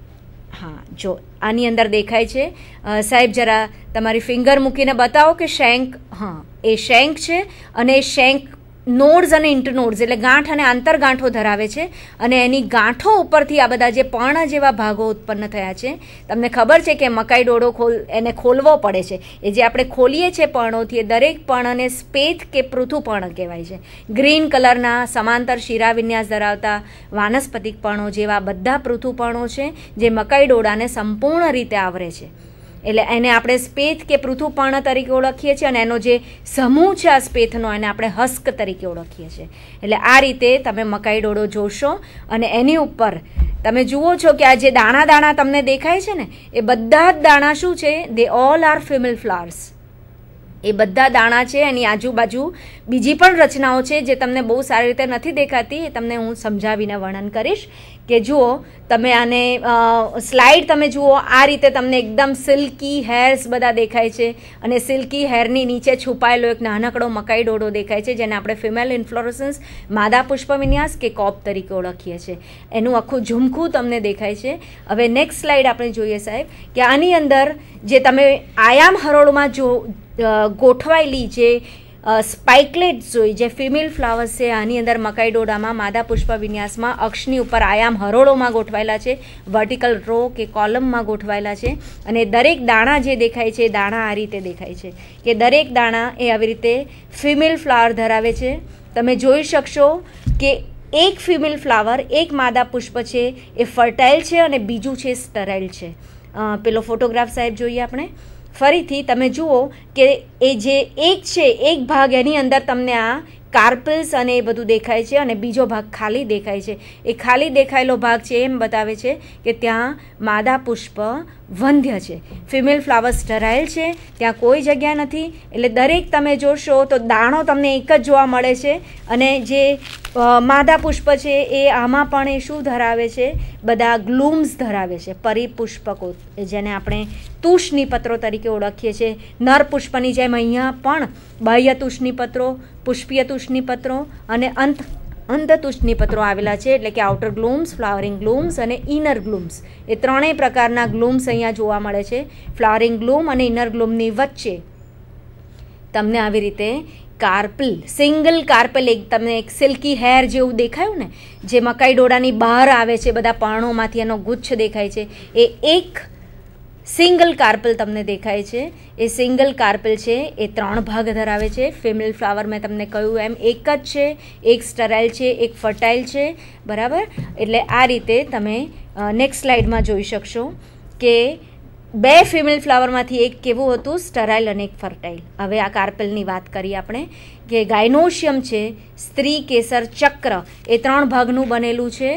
હા જો આની અંદર દેખાય છે સાહેબ, જરા તમારી ફિંગર મૂકીને બતાવો કે શેંક, હા એ શેંક છે. અને એ શેંક નોડ્સ અને ઇન્ટરનોડ્સ એટલે ગાંઠ અને આંતરગાંઠો ધરાવે છે. અને એની ગાંઠો ઉપરથી આ બધા જે પર્ણ જેવા ભાગો ઉત્પન્ન થયા છે. તમને ખબર છે કે મકાઈ ડોડો ખોલ એને ખોલવો પડે છે. એ જે આપણે ખોલીએ છીએ પર્ણોથી, એ દરેક પર્ણને સ્પેથ કે પૃથુ પર્ણ કહેવાય છે. ગ્રીન કલરના સમાંતર શિરા વિન્યાસ ધરાવતા વાનસ્પતિક પર્ણો જેવા બધા પૃથુ પર્ણો છે જે મકાઈ ડોડાને સંપૂર્ણ રીતે આવરે છે. એટલે એને આપણે સ્પેથ કે પૃથુપર્ણ તરીકે ઓળખીએ છીએ, અને એનો જે સમૂહ છે આ સ્પેથનો એને આપણે હસ્ક તરીકે ઓળખીએ છીએ. એટલે આ રીતે તમે મકાઈ ડોડો જોશો અને એની ઉપર તમે જુઓ છો કે આ જે દાણા દાણા તમને દેખાય છે ને એ બધા જ દાણા શું છે, they all are female flowers. એ બધા દાણા છે. એની આજુબાજુ બીજી પણ રચનાઓ છે જે તમને બહુ સારી રીતે નથી દેખાતી, એ તમને હું સમજાવીને વર્ણન કરીશ. કે જુઓ તમે આને સ્લાઇડ તમે જુઓ, આ રીતે તમને એકદમ સિલ્કી હેર્સ બધા દેખાય છે, અને સિલ્કી હેરની નીચે છુપાયેલો એક નાનકડો મકાઈ ડોડો દેખાય છે જેને આપણે ફિમેલ ઇન્ફ્લોરસન્સ, માદા પુષ્પ વિન્યાસ કે કોપ તરીકે ઓળખીએ છીએ. એનું આખું ઝુમખું તમને દેખાય છે. હવે નેક્સ્ટ સ્લાઇડ આપણે જોઈએ સાહેબ કે આની અંદર જે તમે આયામ હરોળમાં જો ગોઠવાયેલી જે સ્પાઇકલેટ્સ જોઈ, જે ફિમેલ ફ્લાવર્સ છે, આની અંદર મકાઈ ડોડામાં માદા પુષ્પ વિન્યાસમાં અક્ષની ઉપર આયામ હરોળોમાં ગોઠવાયેલા છે, વર્ટિકલ રો કે કોલમમાં ગોઠવાયેલા છે. અને દરેક દાણા જે દેખાય છે, દાણા આ રીતે દેખાય છે કે દરેક દાણા એ આવી રીતે ફિમેલ ફ્લાવર ધરાવે છે. તમે જોઈ શકશો કે એક ફિમેલ ફ્લાવર, એક માદા પુષ્પ છે એ ફર્ટાઇલ છે અને બીજું છે સ્ટરાઇલ છે. પેલો ફોટોગ્રાફ સાહેબ જોઈએ આપણે ફરીથી. તમે જુઓ કે એ જે એક છે, એક ભાગ એની અંદર તમને આ કાર્પલ્સ અને એ બધું દેખાય છે, અને બીજો ભાગ ખાલી દેખાય છે. એ ખાલી દેખાયેલો ભાગ છે એમ બતાવે છે કે ત્યાં માદા પુષ્પ વંધ્ય છે, ફિમેલ ફ્લાવર સ્ટરાઇલ છે, ત્યાં કોઈ જગ્યા નથી. એટલે દરેક તમે જોશો તો દાણો તમને એક જ જોવા મળે છે. અને જે માદા પુષ્પ છે એ આમાં પણ એ શું ધરાવે છે, બધા ગ્લૂમ્સ ધરાવે છે, પરિપુષ્પકો, જેને આપણે તુષ્ણી પત્રો તરીકે ઓળખીએ છીએ. નર પુષ્પની જેમ અહીંયા પણ બાહ્ય તુષ્ણી પત્રો, પુષ્પીય તુષ્ણી પત્રો અને અંત અંતતુષ્ટની પત્રો આવેલા છે, એટલે કે આઉટર ગ્લુમ્સ, ફ્લાવરિંગ ગ્લુમ્સ અને ઇનર ગ્લુમ્સ. એ ત્રણેય પ્રકારના ગ્લુમ્સ અહીંયા જોવા મળે છે. ફ્લાવરિંગ ગ્લુમ અને ઇનર ગ્લુમની વચ્ચે તમને આવી રીતે કાર્પલ, સિંગલ કાર્પલ, એક તમને એક સિલ્કી હેર જેવું દેખાયું ને, જે મકાઈ ડોડાની બહાર આવે છે, બધા પર્ણોમાંથી એનો ગુચ્છ દેખાય છે, એ એક સિંગલ કાર્પલ તમને દેખાય છે. એ સિંગલ કાર્પલ છે એ ત્રણ ભાગ ધરાવે છે. ફિમેલ ફ્લાવર મેં તમને કહ્યું એમ એક જ છે, એક સ્ટરાઇલ છે, એક ફર્ટાઇલ છે, બરાબર. એટલે આ રીતે તમે નેક્સ્ટ સ્લાઇડમાં જોઈ શકશો કે બે ફિમેલ ફ્લાવરમાંથી એક કેવું હતું, સ્ટરાઇલ અને એક ફર્ટાઇલ. હવે આ કાર્પલની વાત કરીએ આપણે કે ગાયનોશિયમ છે, સ્ત્રી કેસર ચક્ર, એ ત્રણ ભાગનું બનેલું છે.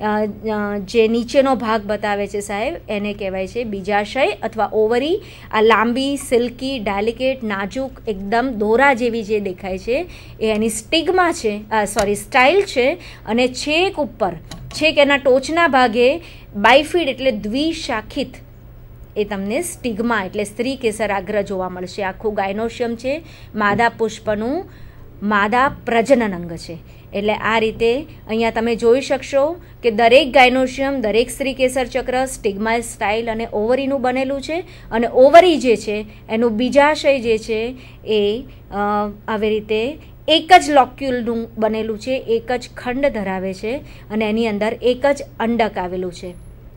જે નીચેનો ભાગ બતાવે છે સાહેબ, એને કહેવાય છે બીજાશય અથવા ઓવરી. આ લાંબી, સિલ્કી, ડેલિકેટ, નાજુક, એકદમ દોરા જેવી જે દેખાય છે એ એની સ્ટિગ્મા છે, સોરી સ્ટાઇલ છે. અને છેક ઉપર, છેક એના ટોચના ભાગે બાયફીડ એટલે દ્વિશાખિત, એ તમને સ્ટિગ્મા એટલે સ્ત્રી કેસર આગ્ર જોવા મળશે. આખું ગાયનોશિયમ છે, માદા પુષ્પનું માદા પ્રજનન અંગ છે. એટલે આ રીતે અહીંયા તમે જોઈ શકશો કે દરેક ગાયનોશિયમ, દરેક સ્ત્રી કેસર ચક્ર સ્ટિગ્મા, સ્ટાઇલ અને ઓવરીનું બનેલું છે. અને ઓવરી જે છે એનું બીજાશય જે છે એ આવી રીતે એક જ લોક્યુલનું બનેલું છે, એક જ ખંડ ધરાવે છે અને એની અંદર એક જ અંડક આવેલું છે.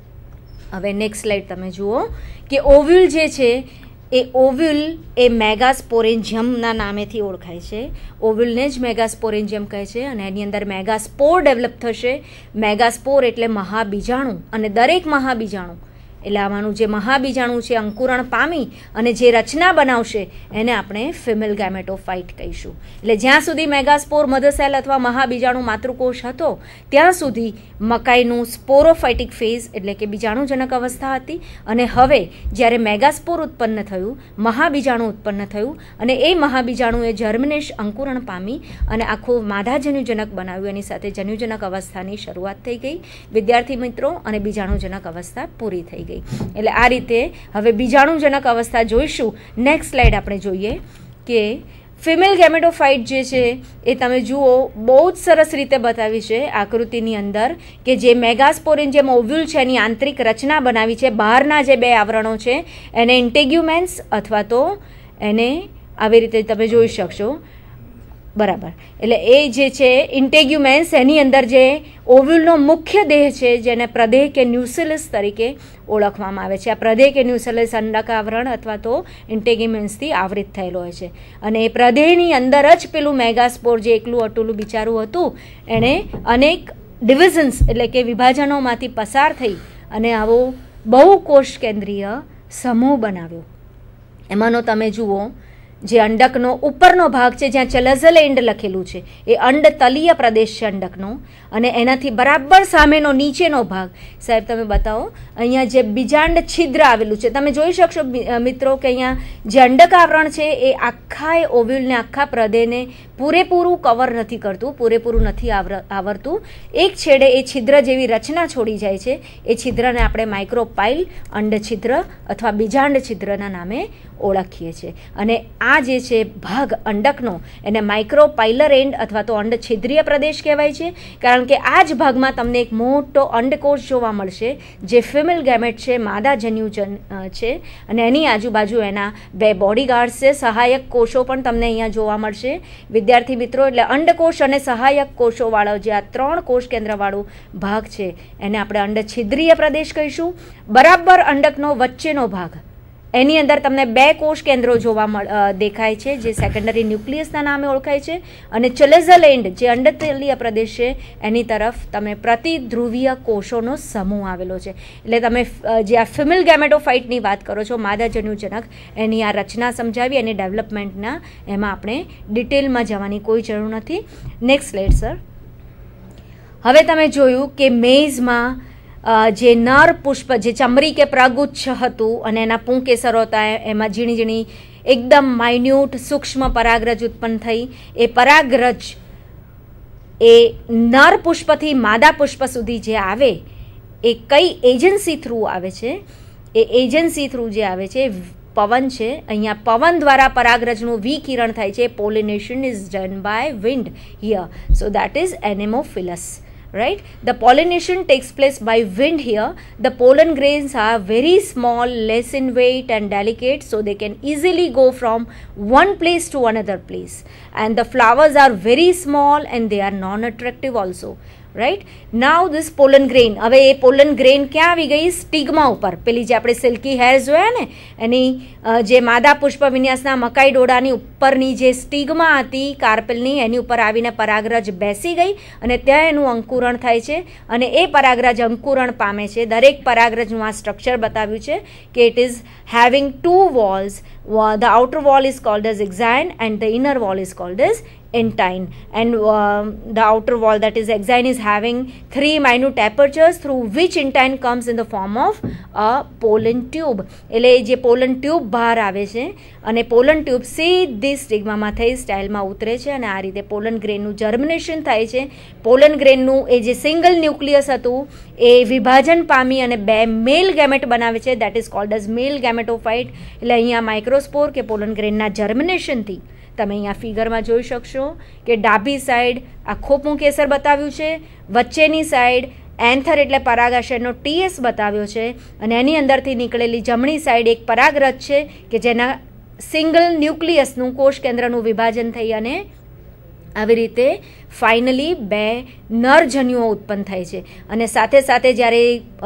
હવે નેક્સ્ટ સ્લાઇડ તમે જુઓ કે ઓવ્યુલ જે છે એ ઓવ્યુલ એ મેગાસ્પોરેન્જિયમના નામેથી ઓળખાય છે. ઓવ્યુલને જ મેગાસ્પોરેન્જિયમ કહે છે અને એની અંદર મેગાસ્પોર ડેવલપ થશે. મેગાસ્પોર એટલે મહાબીજાણુ અને દરેક મહાબીજાણુ એટલે આમાંનું જે મહાબીજાણુ છે અંકુરણ પામી અને જે રચના બનાવશે એને આપણે ફિમેલ ગેમેટોફાઇટ કહીશું. એટલે જ્યાં સુધી મેગાસ્પોર મધરસેલ અથવા મહાબીજાણુ માતૃકોષ હતો ત્યાં સુધી મકાઈનું સ્પોરોફાઇટિક ફેઝ એટલે કે બીજાણુજનક અવસ્થા હતી. અને હવે જ્યારે મેગાસ્પોર ઉત્પન્ન થયું, મહાબીજાણુ ઉત્પન્ન થયું અને એ મહાબીજાણુએ જર્મિનેશ અંકુરણ પામી અને આખું માદાજન્યુજનક બનાવ્યું, એની સાથે જન્યુજનક અવસ્થાની શરૂઆત થઈ ગઈ વિદ્યાર્થી મિત્રો, અને બીજાણુજનક અવસ્થા પૂરી થઈ ગઈ. એટલે આ રીતે હવે બીજાણુજનક અવસ્થા જોઈશું. નેક્સ્ટ સ્લાઇડ આપણે જોઈએ કે ફિમેલ ગેમેટોફાઇટ જે છે એ તમે જુઓ બહુ જ સરસ રીતે બતાવી છે આકૃતિની અંદર કે જે મેગાસ્પોરેન્જિયમ ઓવ્યુલ છે એની આંતરિક રચના બનાવી છે. બહારના જે બે આવરણો છે એને ઇન્ટેગ્યુમેન્સ અથવા તો એને આવી રીતે તમે જોઈ શકશો, બરાબર. એટલે એ જે છે ઇન્ટેગ્યુમેન્સ, એની અંદર જે ઓવ્યુલનો મુખ્ય દેહ છે જેને પ્રદેહ કે ન્યુસિલસ તરીકે ઓળખવામાં આવે છે. આ પ્રદેહ કે ન્યુસિલસ અંડક આવરણ અથવા તો ઇન્ટેગ્યુમેન્સથી આવૃત થયેલો હોય છે. અને એ પ્રદેહની અંદર જ પેલું મેગાસ્પોર જે એકલું અટુલું બિચારું હતું એણે અનેક ડિવિઝન્સ એટલે કે વિભાજનોમાંથી પસાર થઈ અને આવો બહુ કોષ કેન્દ્રીય સમૂહ બનાવ્યો. એમાંનો તમે જુઓ જે અંડકનો ઉપરનો ભાગ છે જ્યાં ચલઝલ એન્ડ લખેલું છે એ અંડ તલીય પ્રદેશ છે અંડકનો. અને એનાથી બરાબર સામેનો નીચેનો ભાગ સાહેબ તમે બતાવો, અહીંયા જે બીજાંડ છિદ્ર આવેલું છે તમે જોઈ શકશો મિત્રો કે અહીંયા જે અંડક આવરણ છે એ આખા એ ઓવ્યુલને આખા પ્રદેહને પૂરેપૂરું કવર નથી કરતું, પૂરેપૂરું નથી આવરતું. એક છેડે એ છિદ્ર જેવી રચના છોડી જાય છે. એ છિદ્રને આપણે માઇક્રોપાઇલ અંડ છિદ્ર અથવા બીજાંડ છિદ્રના નામે ઓળખીએ છીએ. અને આ જે છે ભાગ અંડકનો એને માઇક્રોપાઇલર એન્ડ અથવા તો અંડ છિદ્રીય પ્રદેશ કહેવાય છે, કારણ કે આ જ ભાગમાં તમને એક મોટો અંડકોષ જોવા મળશે જે ફિમેલ ગેમેટ છે, માદા જન્યુજન છે. અને એની આજુબાજુ એના બે બોડીગાર્ડ્સ છે, સહાયક કોષો પણ તમને અહીંયા જોવા મળશે વિદ્યાર્થી મિત્રો. એટલે અંડકોષ અને સહાયક કોષોવાળો જે આ ત્રણ કોષ કેન્દ્રવાળો ભાગ છે એને આપણે અંડ છિદ્રીય પ્રદેશ કહીશું. બરાબર અંડકનો વચ્ચેનો ભાગ એની અંદર તમને બે કોષ કેન્દ્રો જોવા દેખાય છે જે સેકન્ડરી ન્યુક્લિયસના નામે ઓળખાય છે. અને ચલેઝલ એન્ડ જે અંડતલીય પ્રદેશ છે એની તરફ તમે પ્રતિધ્રુવીય કોષોનો સમૂહ આવેલો છે. એટલે તમે જે આ ફિમેલ ગેમેટોફાઇટની વાત કરો છો માદા જન્યુજનક, એની આ રચના સમજાવી અને ડેવલપમેન્ટના એમાં આપણે ડિટેલમાં જવાની કોઈ જરૂર નથી. Next slide sir. હવે તમે જોયું કે મેઇઝમાં જે નર પુષ્પ જે ચમરી કે પ્રગુચ્છ હતું અને એના પુંકેસરો હતા એમાં ઝીણી ઝીણી એકદમ માઇન્યુટ સૂક્ષ્મ પરાગરજ ઉત્પન્ન થઈ. એ પરાગરજ એ નર પુષ્પથી માદા પુષ્પ સુધી જે આવે એ કઈ એજન્સી થ્રુ આવે છે? એ એજન્સી થ્રુ જે આવે છે પવન છે. અહીંયા પવન દ્વારા પરાગરજનું વિકિરણ થાય છે. Pollination is done by wind here. So that is anemophilous. Right? The pollination takes place by wind here. The pollen grains are very small, less in weight and delicate, so they can easily go from one place to another place. And the flowers are very small and they are non-attractive also. Right? Now this pollen grain, હવે એ pollen grain ક્યાં આવી ગઈ? Stigma ઉપર. પેલી જે આપણે silky hair જોયા ને એની જે માદા પુષ્પ વિન્યાસના મકાઈ ડોડાની ઉપરની જે સ્ટિગ્મા હતી કાર્પેલની એની ઉપર આવીને પરાગરજ બેસી ગઈ અને ત્યાં એનું અંકુરણ થાય છે અને એ પરાગરજ અંકુરણ પામે છે. દરેક પરાગરજનું આ સ્ટ્રક્ચર બતાવ્યું છે કે it is having two walls. The outer wall is called as exine and the inner wall is called as entine. And uh, the outer wall, that is exine, is having three minute apertures through which entine comes in the form of a pollen tube. એટલે જે pollen tube બહાર આવે છે અને pollen tube સીધી સ્ટિગ્મામાં થઈ સ્ટાઇલમાં ઉતરે છે અને આ રીતે pollen grainનું જર્મિનેશન થાય છે. pollen grainનું એ જે સિંગલ ન્યુક્લિયસ હતું એ વિભાજન પામી અને બે મેલ ગેમેટ બનાવે છે. That is called as male gametophyte. એટલે અહીંયા માઇક્રોસ્પોર કે pollen grainના જર્મિનેશનથી તમે અહીંયા ફિગરમાં જોઈ શકશો કે ડાબી સાઈડ આ ખોપું કેસર બતાવ્યું છે, વચ્ચેની સાઈડ એન્થર એટલે પરાગાશયનો ટીએસ બતાવ્યો છે અને એની અંદરથી નીકળેલી જમણી સાઈડ એક પરાગરજ છે કે જેના સિંગલ ન્યુક્લિયસનું કોષ કેન્દ્રનું વિભાજન થઈ અને આવી રીતે ફાઇનલી બે નરજન્યુઓ ઉત્પન્ન થાય છે. અને સાથે સાથે જ્યારે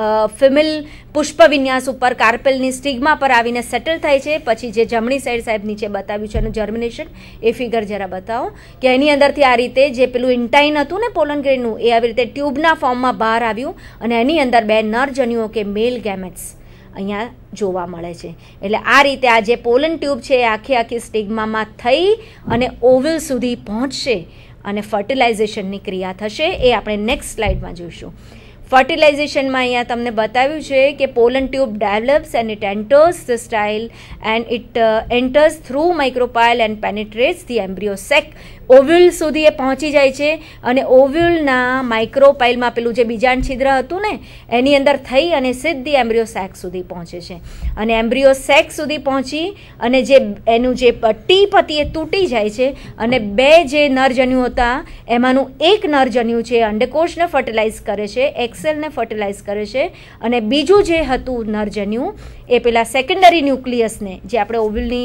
ફિમેલ પુષ્પ વિન્યાસ ઉપર કાર્પેલની સ્ટિગ્મા પર આવીને સેટલ થાય છે પછી જે જમણી સાઈડ સાહેબ નીચે બતાવ્યું છે એનું જર્મિનેશન એ ફિગર જરા બતાવો કે એની અંદરથી આ રીતે જે પેલું ઇન્ટાઇન હતું ને પોલન ગ્રેનનું એ આવી રીતે ટ્યુબના ફોર્મમાં બહાર આવ્યું અને એની અંદર બે નરજન્યુઓ કે મેલ ગેમેટ્સ અહીંયા જોવા મળે છે. એટલે આ રીતે આ જે પોલન ટ્યુબ છે એ આખી આખી સ્ટિગ્મામાં થઈ અને ઓવલ સુધી પહોંચશે અને ફર્ટિલાઇઝેશનની ક્રિયા થશે. એ આપણે નેક્સ્ટ સ્લાઇડમાં જોઈશું. ફર્ટિલાઇઝેશનમાં અહીંયા તમને બતાવ્યું છે કે pollen tube develops and it enters the style and it enters through micropyle and penetrates the embryo sac. Ovule સુધી એ પહોંચી જાય છે અને ઓવ્યુલના માઇક્રોપાઇલમાં પેલું જે બીજાણ છિદ્ર હતું ને એની અંદર થઈ અને સીધી એમ્બ્રિયો સેક સુધી પહોંચે છે અને એમ્બ્રિયો સેક સુધી પહોંચી અને જે એનું જે ટીપ હતી એ તૂટી જાય છે અને બે જે નરજન્યુ હતા એમાંનું એક નરજન્યુ છે અંડકોષને ફર્ટિલાઇઝ કરે છે, એક્સેલને ફર્ટિલાઇઝ કરે છે અને બીજું જે હતું નરજન્યુ એ પેલા સેકન્ડરી ન્યુક્લિયસને જે આપણે ઓવ્યુલની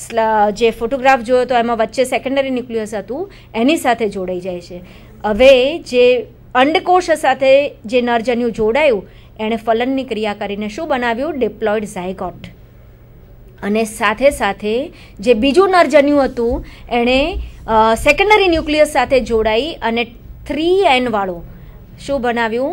જે ફોટોગ્રાફ જોયો તો એમાં વચ્ચે સેકન્ડરી ન્યુક્લિયસ હતું એની સાથે જોડાઈ જાય છે. હવે જે અંડકોષ સાથે જે નરજન્યુ જોડાયું એણે ફલનની ક્રિયા કરીને શું બનાવ્યું? Diploid zygote. અને સાથે સાથે જે બીજું નરજન્યુ હતું એણે સેકન્ડરી ન્યુક્લિયસ સાથે જોડાઈ અને થ્રી એન વાળો શું બનાવ્યું?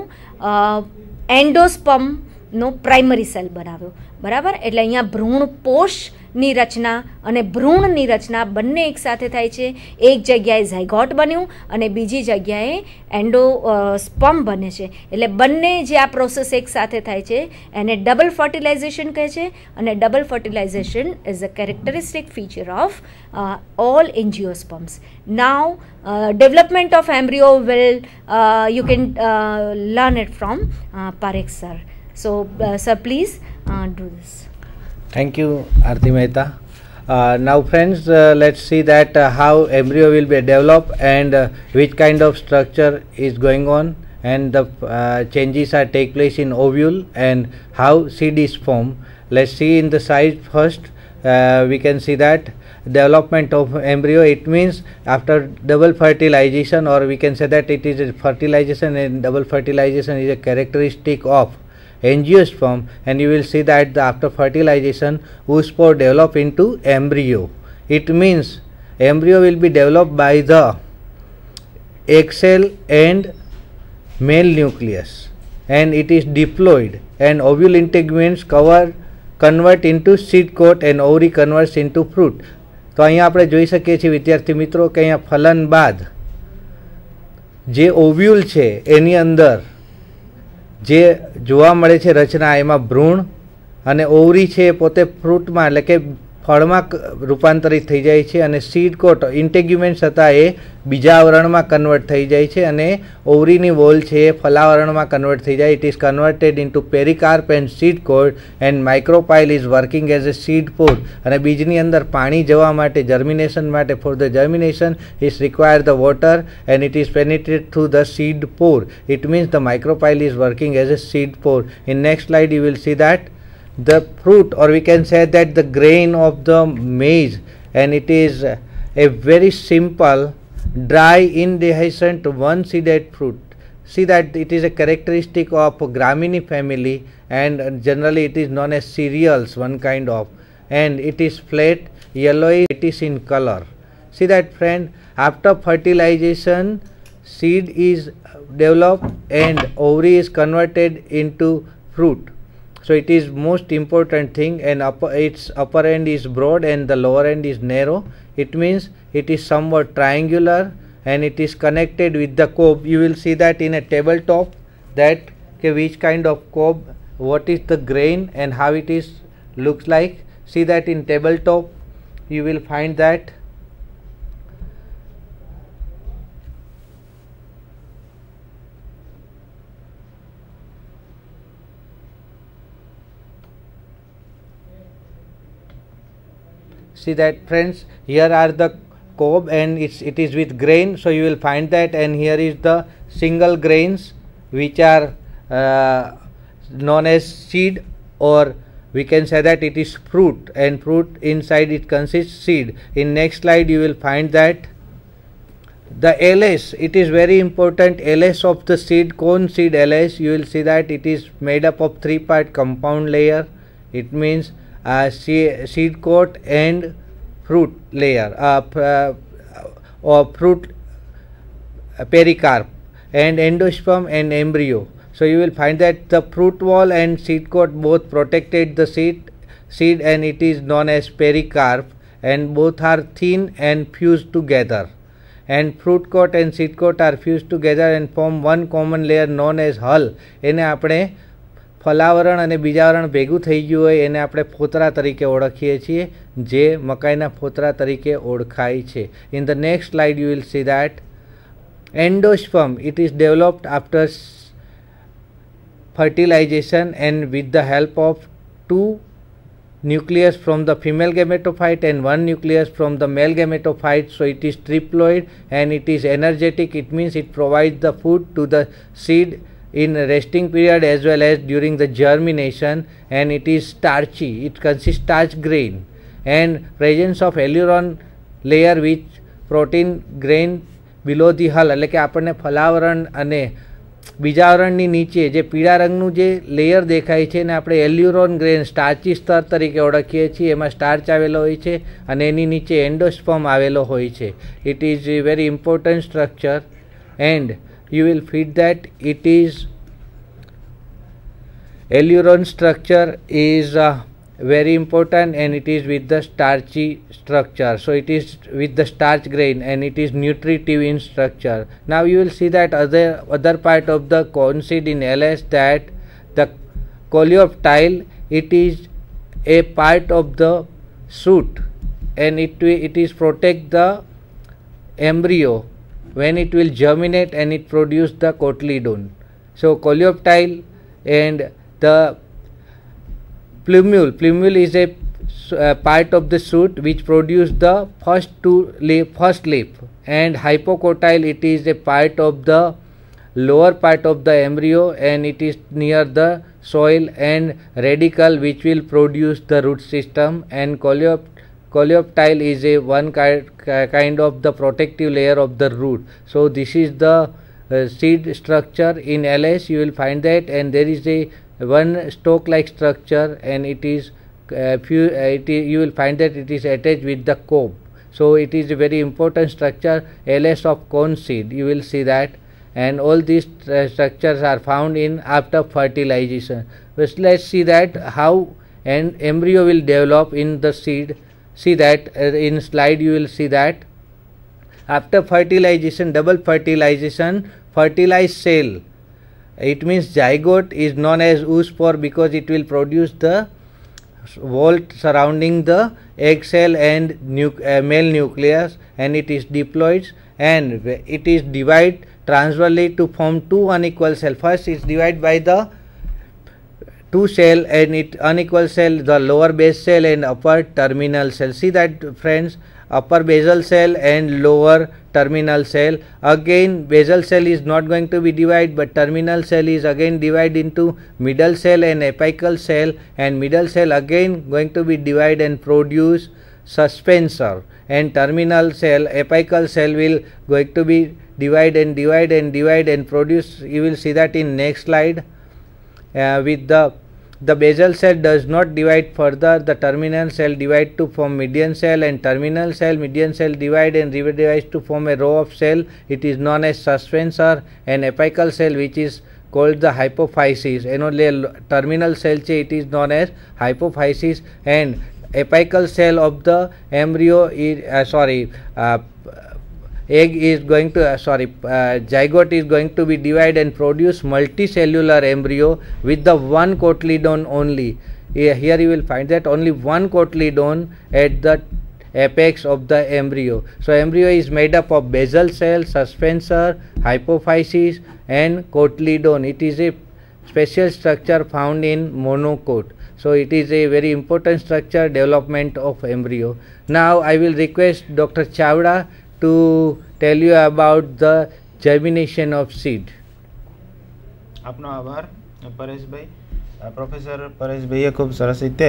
એન્ડોસ્પમનો પ્રાઇમરી સેલ બનાવ્યો. બરાબર? એટલે અહીંયા ભ્રૂણ પોષની રચના અને ભ્રૂણની રચના બંને એક સાથે થાય છે. એક જગ્યાએ ઝાયગોટ બન્યું અને બીજી જગ્યાએ એન્ડો સ્પમ બને છે. એટલે બંને જે આ પ્રોસેસ એક સાથે થાય છે એને ડબલ ફર્ટિલાઇઝેશન કહે છે અને double fertilisation is a characteristic feature of all angiosperms. Now development of embryo will you can learn it from Parekh sir. So, uh, sir, please uh, do this. Thank you, Aarti Mehta. Uh, now, friends, uh, let's see that uh, how embryo will be developed and uh, which kind of structure is going on and the uh, changes are take place in ovule and how seed is formed. Let's see in the side first. Uh, we can see that development of embryo, it means after double fertilization, or we can say that it is a fertilization and double fertilization is a characteristic of angiosperm, and you will see that the after fertilization oospore develop into embryo. It means embryo will be developed by the egg cell and male nucleus and it is diploid and ovule integuments cover convert into seed coat and ovary converts into fruit. તો અહીંયા આપણે જોઈ શકીએ છીએ વિદ્યાર્થી મિત્રો કે અહીંયા ફલન બાદ જે ઓવ્યુલ છે એની અંદર જે જોવા મળે છે રચના એમાં ભ્રૂણ અને ઓવરી છે પોતે ફ્રૂટમાં એટલે કે ફળમાં રૂપાંતરિત થઈ જાય છે અને સીડ કોટ ઇન્ટેગ્યુમેન્ટ્સ હતા એ બીજા આવરણમાં કન્વર્ટ થઈ જાય છે અને ઓવરીની વોલ છે એ ફલાવરણમાં કન્વર્ટ થઈ જાય. It is converted into pericarp and seed coat and micropyle is working as a seed pore. અને બીજની અંદર પાણી જવા માટે જર્મિનેશન માટે for the germination is require the water and it is penetrate through the seed pore. It means the micropyle is working as a seed pore. In next slide you will see that the fruit, or we can say that the grain of the maize, and it is a very simple dry indehiscent one seeded fruit. See that it is a characteristic of Gramini family, and generally it is known as cereals, one kind of, and it is flat yellowish, it is in color. See that friend, after fertilization seed is developed and ovary is converted into fruit. So it is most important thing, and upper, its upper end is broad and the lower end is narrow. It means it is somewhat triangular and it is connected with the cob. You will see that in a tabletop, that okay, which kind of cob, what is the grain and how it is looks like. See that in tabletop you will find that see that friends, here are the cob and it's it is with grain. So you will find that, and here is the single grains which are uh, known as seed, or we can say that it is fruit, and fruit inside it consists seed. In next slide you will find that the L S, it is very important, L S of the seed, cone seed L S, you will see that it is made up of three part compound layer. It means uh, seed coat and fruit layer, uh, uh, or fruit uh, pericarp, and endosperm and embryo. So you will find that the fruit wall and seed coat both protected the seed seed and it is known as pericarp, and both are thin and fused together, and fruit coat and seed coat are fused together and form one common layer known as hull. એને આપણે ફલાવરણ અને બીજાવરણ ભેગું થઈ ગયું હોય એને આપણે ફોતરા તરીકે ઓળખીએ છીએ, જે મકાઈના ફોતરા તરીકે ઓળખાય છે. In the next slide you will see that endosperm, it is developed after fertilization and with the help of two nucleus from the female gametophyte and one nucleus from the male gametophyte. So it is triploid and it is energetic. It means it provides the food to the seed in resting period as well as during the germination, and it is starchy, it consists starch grain and presence of aileron layer which protein grain below the hull. એટલે કે આપણને ફલાવરણ અને બીજાવરણની નીચે જે પીળા રંગનું જે layer દેખાય છે એને આપણે એલ્યુરોન ગ્રેન સ્ટાર્ચી સ્તર તરીકે ઓળખીએ છીએ. એમાં સ્ટાર્ચ આવેલો હોય છે અને એની નીચે એન્ડોસ્પર્મ આવેલો હોય છે. It is a very important structure, and you will feed that it is aileron structure is uh, very important, and it is with the starchy structure. So it is with the starch grain and it is nutritive in structure. Now you will see that other other part of the cone seed in L S, that the coleoptile, it is a part of the shoot and it it is protect the embryo when it will germinate and it produce the cotyledon. So coleoptile and the plumule, plumule is a uh, part of the shoot which produce the first two leaf, first leaf, and hypocotyle, it is a part of the lower part of the embryo and it is near the soil, and radicle which will produce the root system, and coleoptile coleoptile is a one kind, kind of the protective layer of the root. So this is the uh, seed structure in L S. You will find that, and there is a one stalk like structure, and it is uh, few, uh, it is, you will find that it is attached with the cob. So it is a very important structure, L S of cone seed. You will see that, and all these uh, structures are found in after fertilization. But let's see that how an embryo will develop in the seed. See that uh, in slide you will see that after fertilization, double fertilization, fertilized cell, it means zygote is known as oospore because it will produce the wall surrounding the egg cell and nu uh, male nucleus, and it is diploid, and it is divided transversely to form two unequal cells. First it is divided by the two cell, and it unequal cell, the lower base cell and upper terminal cell. See that, friends, upper basal cell and lower terminal cell. Again basal cell is not going to be divided, but terminal cell is again divided into middle cell and apical cell, and middle cell again going to be divided and produce suspensor, and terminal cell, apical cell will going to be divide and divide and divide and produce. You will see that in next slide. Uh, with the the basal cell does not divide further, the terminal cell divide to form median cell, and terminal cell, median cell divide and redivides to form a row of cell. It is known as suspensor, and apical cell, which is called the hypophysis, and only terminal cell it is known as hypophysis, and apical cell of the embryo is uh, sorry uh, egg is going to uh, sorry uh, zygote is going to be divided and produce multicellular embryo with the one cotyledon only. Here, here you will find that only one cotyledon at the apex of the embryo. So embryo is made up of basal cell, suspensor, hypophysis and cotyledon. It is a special structure found in monocote. So it is a very important structure development of embryo. Now I will request Doctor Chavda to tell you about the germination of seed. આપનો આભાર પરેશભાઈ. Professor પરેશભાઈએ ખૂબ સરસ રીતે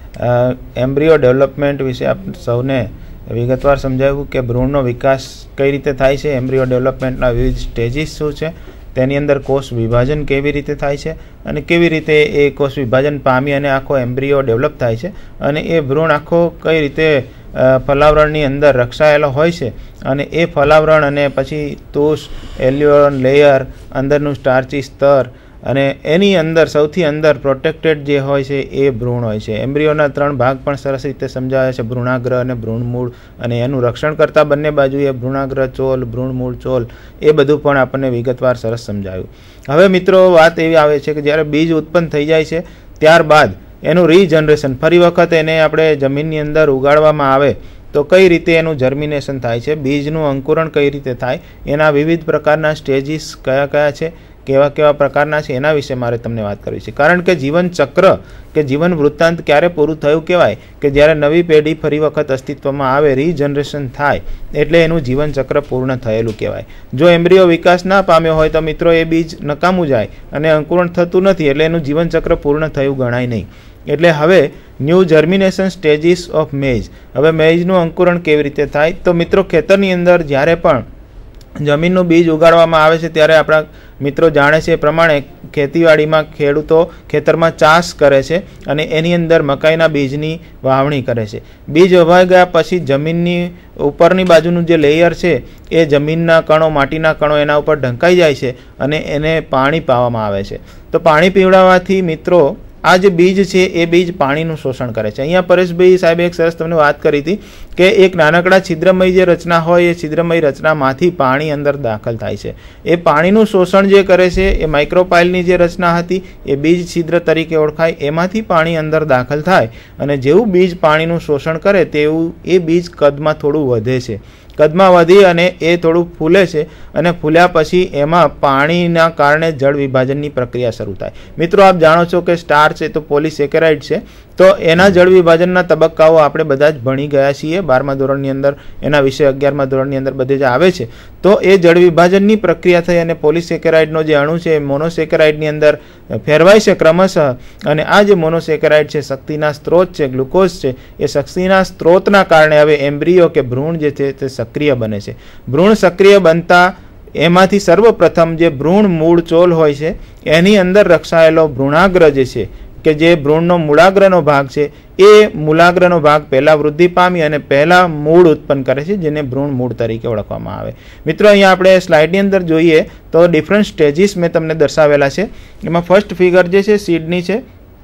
embryo development વિશે આપ સૌને વિગતવાર સમજાવ્યું કે ભ્રૂણનો વિકાસ કઈ રીતે થાય છે, એમ્બ્રિયો ડેવલપમેન્ટના વિવિધ સ્ટેજીસ શું છે, તેની અંદર કોષ વિભાજન કેવી રીતે થાય છે, અને કેવી રીતે એ કોષ વિભાજન પામી અને આખો એમ્બ્રિયો ડેવલપ થાય છે, અને એ ભ્રૂણ આખો કઈ રીતે ફલાવરણની અંદર રક્ષાયેલો હોય છે, અને એ ફલાવરણ અને પછી તૂસ, એલ્યુઓન લેયર, અંદરનું સ્ટાર્ચી સ્તર, અને એની અંદર સૌથી અંદર પ્રોટેક્ટેડ જે હોય છે એ ભ્રૂણ હોય છે. એમ્બ્રિયોના ત્રણ ભાગ પણ સરસ રીતે સમજાવે છે, ભ્રૂણાગ્ર અને ભ્રૂણમૂળ, અને એનું રક્ષણ કરતા બંને બાજુએ ભ્રૂણાગ્ર ચોલ, ભ્રૂણમૂળ ચોલ, એ બધું પણ આપણને વિગતવાર સરસ સમજાવ્યું. હવે મિત્રો વાત એવી આવે છે કે જ્યારે બીજ ઉત્પન્ન થઈ જાય છે ત્યારબાદ એનું રીજનરેશન, ફરી વખત એને આપણે જમીનની અંદર ઉગાડવામાં આવે તો કઈ રીતે એનું જર્મિનેશન થાય છે, બીજનું અંકુરણ કઈ રીતે થાય, એના વિવિધ પ્રકારના સ્ટેજીસ કયા કયા છે, કેવા કેવા પ્રકારના છે, એના વિશે મારે તમને વાત કરવી છે. કારણ કે જીવન ચક્ર કે જીવન વૃત્તાંત ક્યારે પૂરું થયું કહેવાય કે જ્યારે નવી પેઢી ફરી વખત અસ્તિત્વમાં આવે, રીજનરેશન થાય, એટલે એનું જીવન ચક્ર પૂર્ણ થયેલું કહેવાય. જો એમ્બ્રિયો વિકાસ ના પામ્યો હોય તો મિત્રો એ બીજ નકામું જાય અને અંકુરણ થતું નથી, એટલે એનું જીવન ચક્ર પૂર્ણ થયું ગણાય નહીં. એટલે હવે new germination stages of maize. હવે મેઇઝનું અંકુરણ કેવી રીતે થાય? તો મિત્રો ખેતરની અંદર જ્યારે પણ જમીનનું બીજ ઉગાડવામાં આવે છે ત્યારે આપણા મિત્રો જાણે છે એ પ્રમાણે ખેતીવાડીમાં ખેડૂતો ખેતરમાં ચાસ કરે છે અને એની અંદર મકાઈના બીજની વાવણી કરે છે. બીજ વવાઈ ગયા પછી જમીનની ઉપરની બાજુનું જે લેયર છે એ જમીનના કણો, માટીના કણો એના ઉપર ઢંકાઈ જાય છે અને એને પાણી પાવામાં આવે છે. તો પાણી પીવડાવવાથી મિત્રો આ જે બીજ છે એ બીજ પાણીનું શોષણ કરે છે. અહીંયા પરેશભાઈ સાહેબે એક સરસ તમને વાત કરી હતી કે એક નાનકડા છિદ્રમય જે રચના હોય એ છિદ્રમય રચનામાંથી પાણી અંદર દાખલ થાય છે. એ પાણીનું શોષણ જે કરે છે એ માઇક્રોપાઇલની જે રચના હતી એ બીજ છિદ્ર તરીકે ઓળખાય, એમાંથી પાણી અંદર દાખલ થાય અને જેવું બીજ પાણીનું શોષણ કરે તેવું એ બીજ કદમાં થોડું વધે છે. કદમાં વધી અને એ થોડું ફૂલે છે અને ફૂલ્યા પછી એમાં પાણીના કારણે જળ વિભાજનની પ્રક્રિયા શરૂ થાય. મિત્રો આપ જાણો છો કે સ્ટાર્ચ એ તો પોલિસેકેરાઇડ છે, તો એના જળ વિભાજનના તબક્કાઓ આપણે બધા જ ભણી ગયા છીએ બારમા ધોરણની અંદર, એના વિશે અગિયારમા ધોરણની અંદર બધે જ આવે છે. તો એ જળ વિભાજનની પ્રક્રિયા થઈ અને પોલિસેકેરાઇડનો જે અણુ છે એ મોનોસેકેરાઇડની અંદર ફેરવાય છે ક્રમશઃ, અને આ જે મોનોસેકેરાઇડ છે શક્તિના સ્ત્રોત છે, ગ્લુકોઝ છે, એ શક્તિના સ્ત્રોતના કારણે હવે એમ્બ્રિયો કે ભ્રૂણ જે છે તે સક્રિય બને છે. ભ્રૂણ સક્રિય બનતા એમાંથી સર્વપ્રથમ જે ભ્રૂણ મૂળ ચોલ હોય છે એની અંદર રક્ષાયેલો ભ્રૂણાગ્ર જે છે કે જે ભ્રૂણનો મૂળાગ્રનો ભાગ છે એ મૂળાગ્રનો ભાગ પહેલાં વૃદ્ધિ પામી અને પહેલાં મૂળ ઉત્પન્ન કરે છે, જેને ભ્રૂણ મૂળ તરીકે ઓળખવામાં આવે. મિત્રો અહીંયા આપણે સ્લાઇડની અંદર જોઈએ તો ડિફરન્ટ સ્ટેજીસ મેં તમને દર્શાવેલા છે. એમાં ફર્સ્ટ ફિગર જે છે સીડની છે,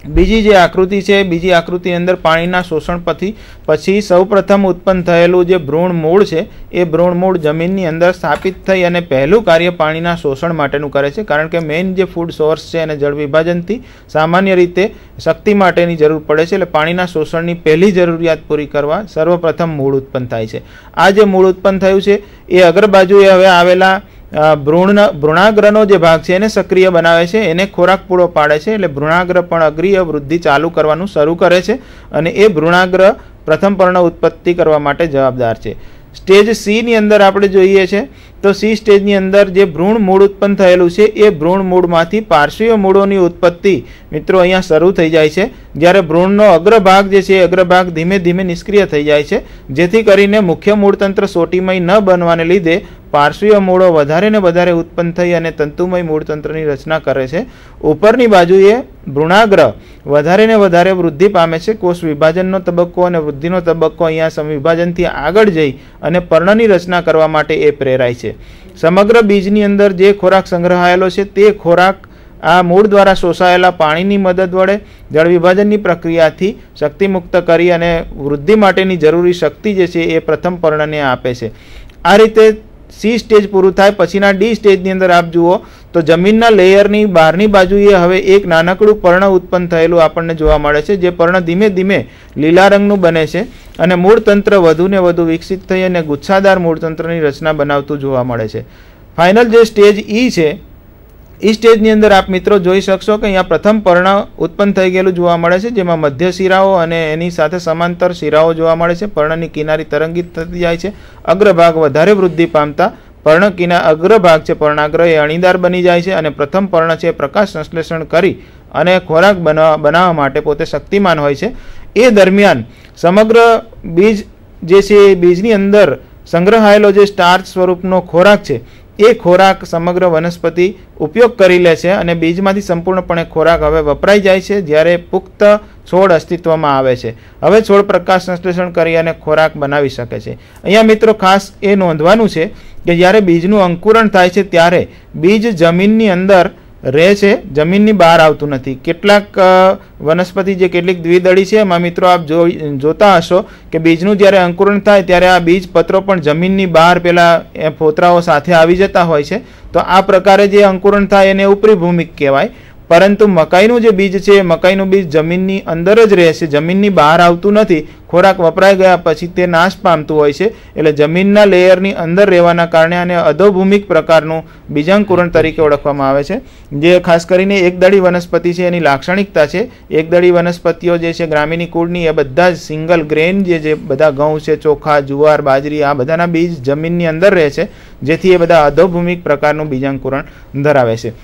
બીજી જે આકૃતિ છે, બીજી આકૃતિની અંદર પાણીના શોષણ પછી પછી સૌપ્રથમ ઉત્પન્ન થયેલું જે ભ્રૂણ મૂળ છે એ ભ્રૂણ મૂળ જમીનની અંદર સ્થાપિત થઈ અને પહેલું કાર્ય પાણીના શોષણ માટેનું કરે છે, કારણ કે મેઇન જે ફૂડ સોર્સ છે અને જળ વિભાજનથી સામાન્ય રીતે શક્તિ માટેની જરૂર પડે છે, એટલે પાણીના શોષણની પહેલી જરૂરિયાત પૂરી કરવા સર્વપ્રથમ મૂળ ઉત્પન્ન થાય છે. આ જે મૂળ ઉત્પન્ન થયું છે એ અગ્ર બાજુએ હવે આવેલા ભ્રૂણ ભ્રૂણાગ્રનો જે ભાગ છે એને સક્રિય બનાવે છે, એને ખોરાક પૂરો પાડે છે, એટલે ભ્રૂણાગ્ર પણ અગ્રીય વૃદ્ધિ ચાલુ કરવાનું શરૂ કરે છે અને એ ભ્રૂણાગ્ર પ્રથમ પર્ણ ઉત્પત્તિ કરવા માટે જવાબદાર છે. સ્ટેજ સી ની અંદર આપણે જોઈએ છે તો સી સ્ટેજની અંદર જે ભ્રૂણ મૂળ ઉત્પન્ન થયેલું છે એ ભ્રૂણ મૂળમાંથી પાર્શ્વીય મૂળોની ઉત્પત્તિ મિત્રો અહીંયા શરૂ થઈ જાય છે, જ્યારે ભ્રૂણનો અગ્રભાગ જે છે અગ્રભાગ ધીમે ધીમે નિષ્ક્રિય થઈ જાય છે, જેથી કરીને મુખ્ય મૂળતંત્ર સોટીમય ન બનવાને લીધે પાર્શ્વીય મૂળો વધારે ને વધારે ઉત્પન્ન થઈ અને તંતુમય મૂળતંત્રની રચના કરે છે. ઉપરની બાજુએ ભ્રૂણાગ્ર વધારે ને વધારે વૃદ્ધિ પામે છે. કોષ વિભાજનનો તબક્કો અને વૃદ્ધિનો તબક્કો અહીંયા સમવિભાજનથી આગળ જઈ અને પર્ણની રચના કરવા માટે એ પ્રેરાય છે. સમગ્ર બીજની અંદર જે ખોરાક સંગ્રહાયેલો છે તે ખોરાક આ મૂળ દ્વારા શોષાયેલા પાણીની મદદ વડે જળ વિભાજનની પ્રક્રિયાથી શક્તિ મુક્ત કરી અને વૃદ્ધિ માટેની જરૂરી શક્તિ જે છે એ પ્રથમ પર્ણને આપે છે. આ રીતે સી સ્ટેજ પૂરું થાય પછીના ડી સ્ટેજની અંદર આપ જુઓ તો જમીનના લેયરની બહારની બાજુએ હવે એક નાનકડું પર્ણ ઉત્પન્ન થયેલું આપણને જોવા મળે છે, જે પર્ણ ધીમે ધીમે લીલા રંગનું બને છે અને મૂળતંત્ર વધુ ને વધુ વિકસિત થઈ અને ગુચ્છાદાર મૂળતંત્રની રચના બનાવતું જોવા મળે છે. ફાઇનલ જે સ્ટેજ ઈ છે એ સ્ટેજની અંદર આપ મિત્રો જોઈ શકશો કે અહીંયા પ્રથમ પર્ણ ઉત્પન્ન થઈ ગયેલું જોવા મળે છે, જેમાં મધ્ય શિરાઓ અને એની સાથે સમાંતર શિરાઓ જોવા મળે છે. પર્ણની કિનારી તરંગિત થતી જાય છે, અગ્રભાગ વધારે વૃદ્ધિ પામતા પર્ણ કિના અગ્રભાગ છે પર્ણાગ્ર એ અણીદાર બની જાય છે અને પ્રથમ પર્ણ છે પ્રકાશ સંશ્લેષણ કરી અને ખોરાક બનાવવા બનાવવા માટે પોતે શક્તિમાન હોય છે. એ દરમિયાન સમગ્ર બીજ જે છે એ બીજની અંદર સંગ્રહાયેલો જે સ્ટાર્ચ સ્વરૂપનો ખોરાક છે એ ખોરાક સમગ્ર વનસ્પતિ ઉપયોગ કરી લે છે અને બીજમાંથી સંપૂર્ણપણે ખોરાક હવે વપરાઈ જાય છે, જ્યારે પુખ્ત છોડ અસ્તિત્વમાં આવે છે. હવે છોડ પ્રકાશ સંશ્લેષણ કરી અને ખોરાક બનાવી શકે છે. અહીંયા મિત્રો ખાસ એ નોંધવાનું છે કે જ્યારે બીજનું અંકુરણ થાય છે ત્યારે બીજ જમીનની અંદર રહે છે, જમીનની બહાર આવતું નથી. કેટલાક વનસ્પતિ જે કેટલીક દ્વિદળી છે એમાં મિત્રો આપ જો જોતા હશો કે બીજનું જ્યારે અંકુરણ થાય ત્યારે આ બીજ પત્રો પણ જમીનની બહાર પેલા ફોતરાઓ સાથે આવી જતા હોય છે. તો આ પ્રકારે જે અંકુરણ થાય એને ઉપરી ભૂમિક કહેવાય. પરંતુ મકાઈનું જે બીજ છે મકાઈનું બીજ જમીનની અંદર જ રહે છે, જમીનની બહાર આવતું નથી. ખોરાક વપરાઈ ગયા પછી તે નાશ પામતું હોય છે, એટલે જમીનના લેયરની અંદર રહેવાના કારણે આને અધોભૂમિક પ્રકારનું બીજાંકુરણ તરીકે ઓળખવામાં આવે છે, જે ખાસ કરીને એકદળી વનસ્પતિ છે એની લાક્ષણિકતા છે. એકદળી વનસ્પતિઓ જે છે ગ્રામીણી કુળની એ બધા જ સિંગલ ગ્રેન જે જે બધા ઘઉં છે, ચોખા, જુવાર, બાજરી આ બધાના બીજ જમીનની અંદર રહે છે, જેથી એ બધા અધોભૂમિક પ્રકારનું બીજાંકુરણ ધરાવે છે.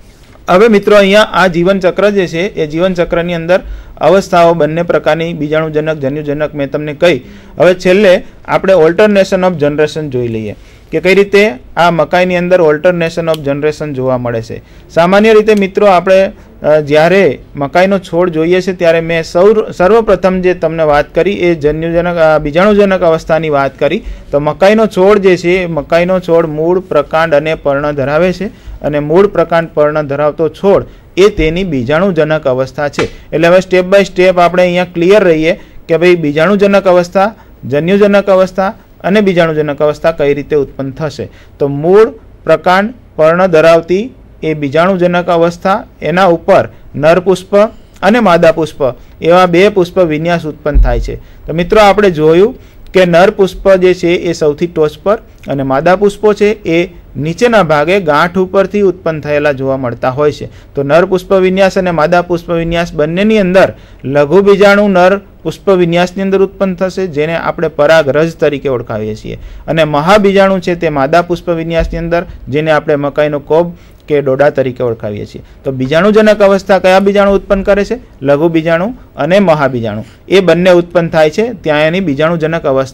હવે મિત્રો અહીંયા આ જીવનચક્ર જે છે એ જીવનચક્રની અંદર અવસ્થાઓ બંને પ્રકારની બીજાણુજનક જન્યુજનક મેં તમને કહી. હવે છેલ્લે આપણે ઓલ્ટરનેશન ઓફ જનરેશન જોઈ લઈએ કે કઈ રીતે આ મકાઈની અંદર ઓલ્ટરનેશન ઓફ જનરેશન જોવા મળે છે. સામાન્ય રીતે મિત્રો આપણે જ્યારે મકાઈનો છોડ જોઈએ છે ત્યારે મેં સૌ સર્વપ્રથમ જે તમને વાત કરી એ જન્યુજનક બીજાણુજનક અવસ્થાની વાત કરી. તો મકાઈનો છોડ જે છે મકાઈનો છોડ મૂળ, પ્રકાંડ અને પર્ણ ધરાવે છે અને મૂળ, પ્રકાંડ, પર્ણ ધરાવતો છોડ એ તેની બીજાણુજનક અવસ્થા છે. એટલે હવે સ્ટેપ બાય સ્ટેપ આપણે અહીંયા ક્લિયર રહીએ કે ભાઈ બીજાણુજનક અવસ્થા, જન્યુજનક અવસ્થા અને બીજાણુજનક અવસ્થા કઈ રીતે ઉત્પન્ન થશે. તો મૂળ, પ્રકાંડ, પર્ણ ધરાવતી એ બીજાણુજનક અવસ્થા, એના ઉપર નરપુષ્પ અને માદા પુષ્પ એવા બે પુષ્પ વિન્યાસ ઉત્પન્ન થાય છે. તો મિત્રો આપણે જોયું કે નરપુષ્પ જે છે એ સૌથી ટોચ પર અને માદા પુષ્પો છે એ નીચેના ભાગે ગાંઠ ઉપરથી ઉત્પન્ન થયેલા જોવા મળતા હોય છે. તો નર પુષ્પ વિન્યાસ અને માદા પુષ્પ વિન્યાસ બંનેની અંદર લઘુ બીજાણુ નર પુષ્પ વિન્યાસની અંદર ઉત્પન્ન થશે, જેને આપણે પરાગરજ તરીકે ઓળખાવીએ છીએ, અને મહાબીજાણુ છે તે માદા પુષ્પ વિન્યાસની અંદર, જેને આપણે મકાઈનો કોબ કે ડોડા તરીકે ઓળખાવીએ છીએ. તો બીજાણુજનક અવસ્થા કયા બીજાણુ ઉત્પન્ન કરે છે? લઘુ બીજાણુ અને મહાબીજાણુ એ બંને ઉત્પન્ન થાય છે, ત્યાં એની બીજાણુજનક અવસ્થા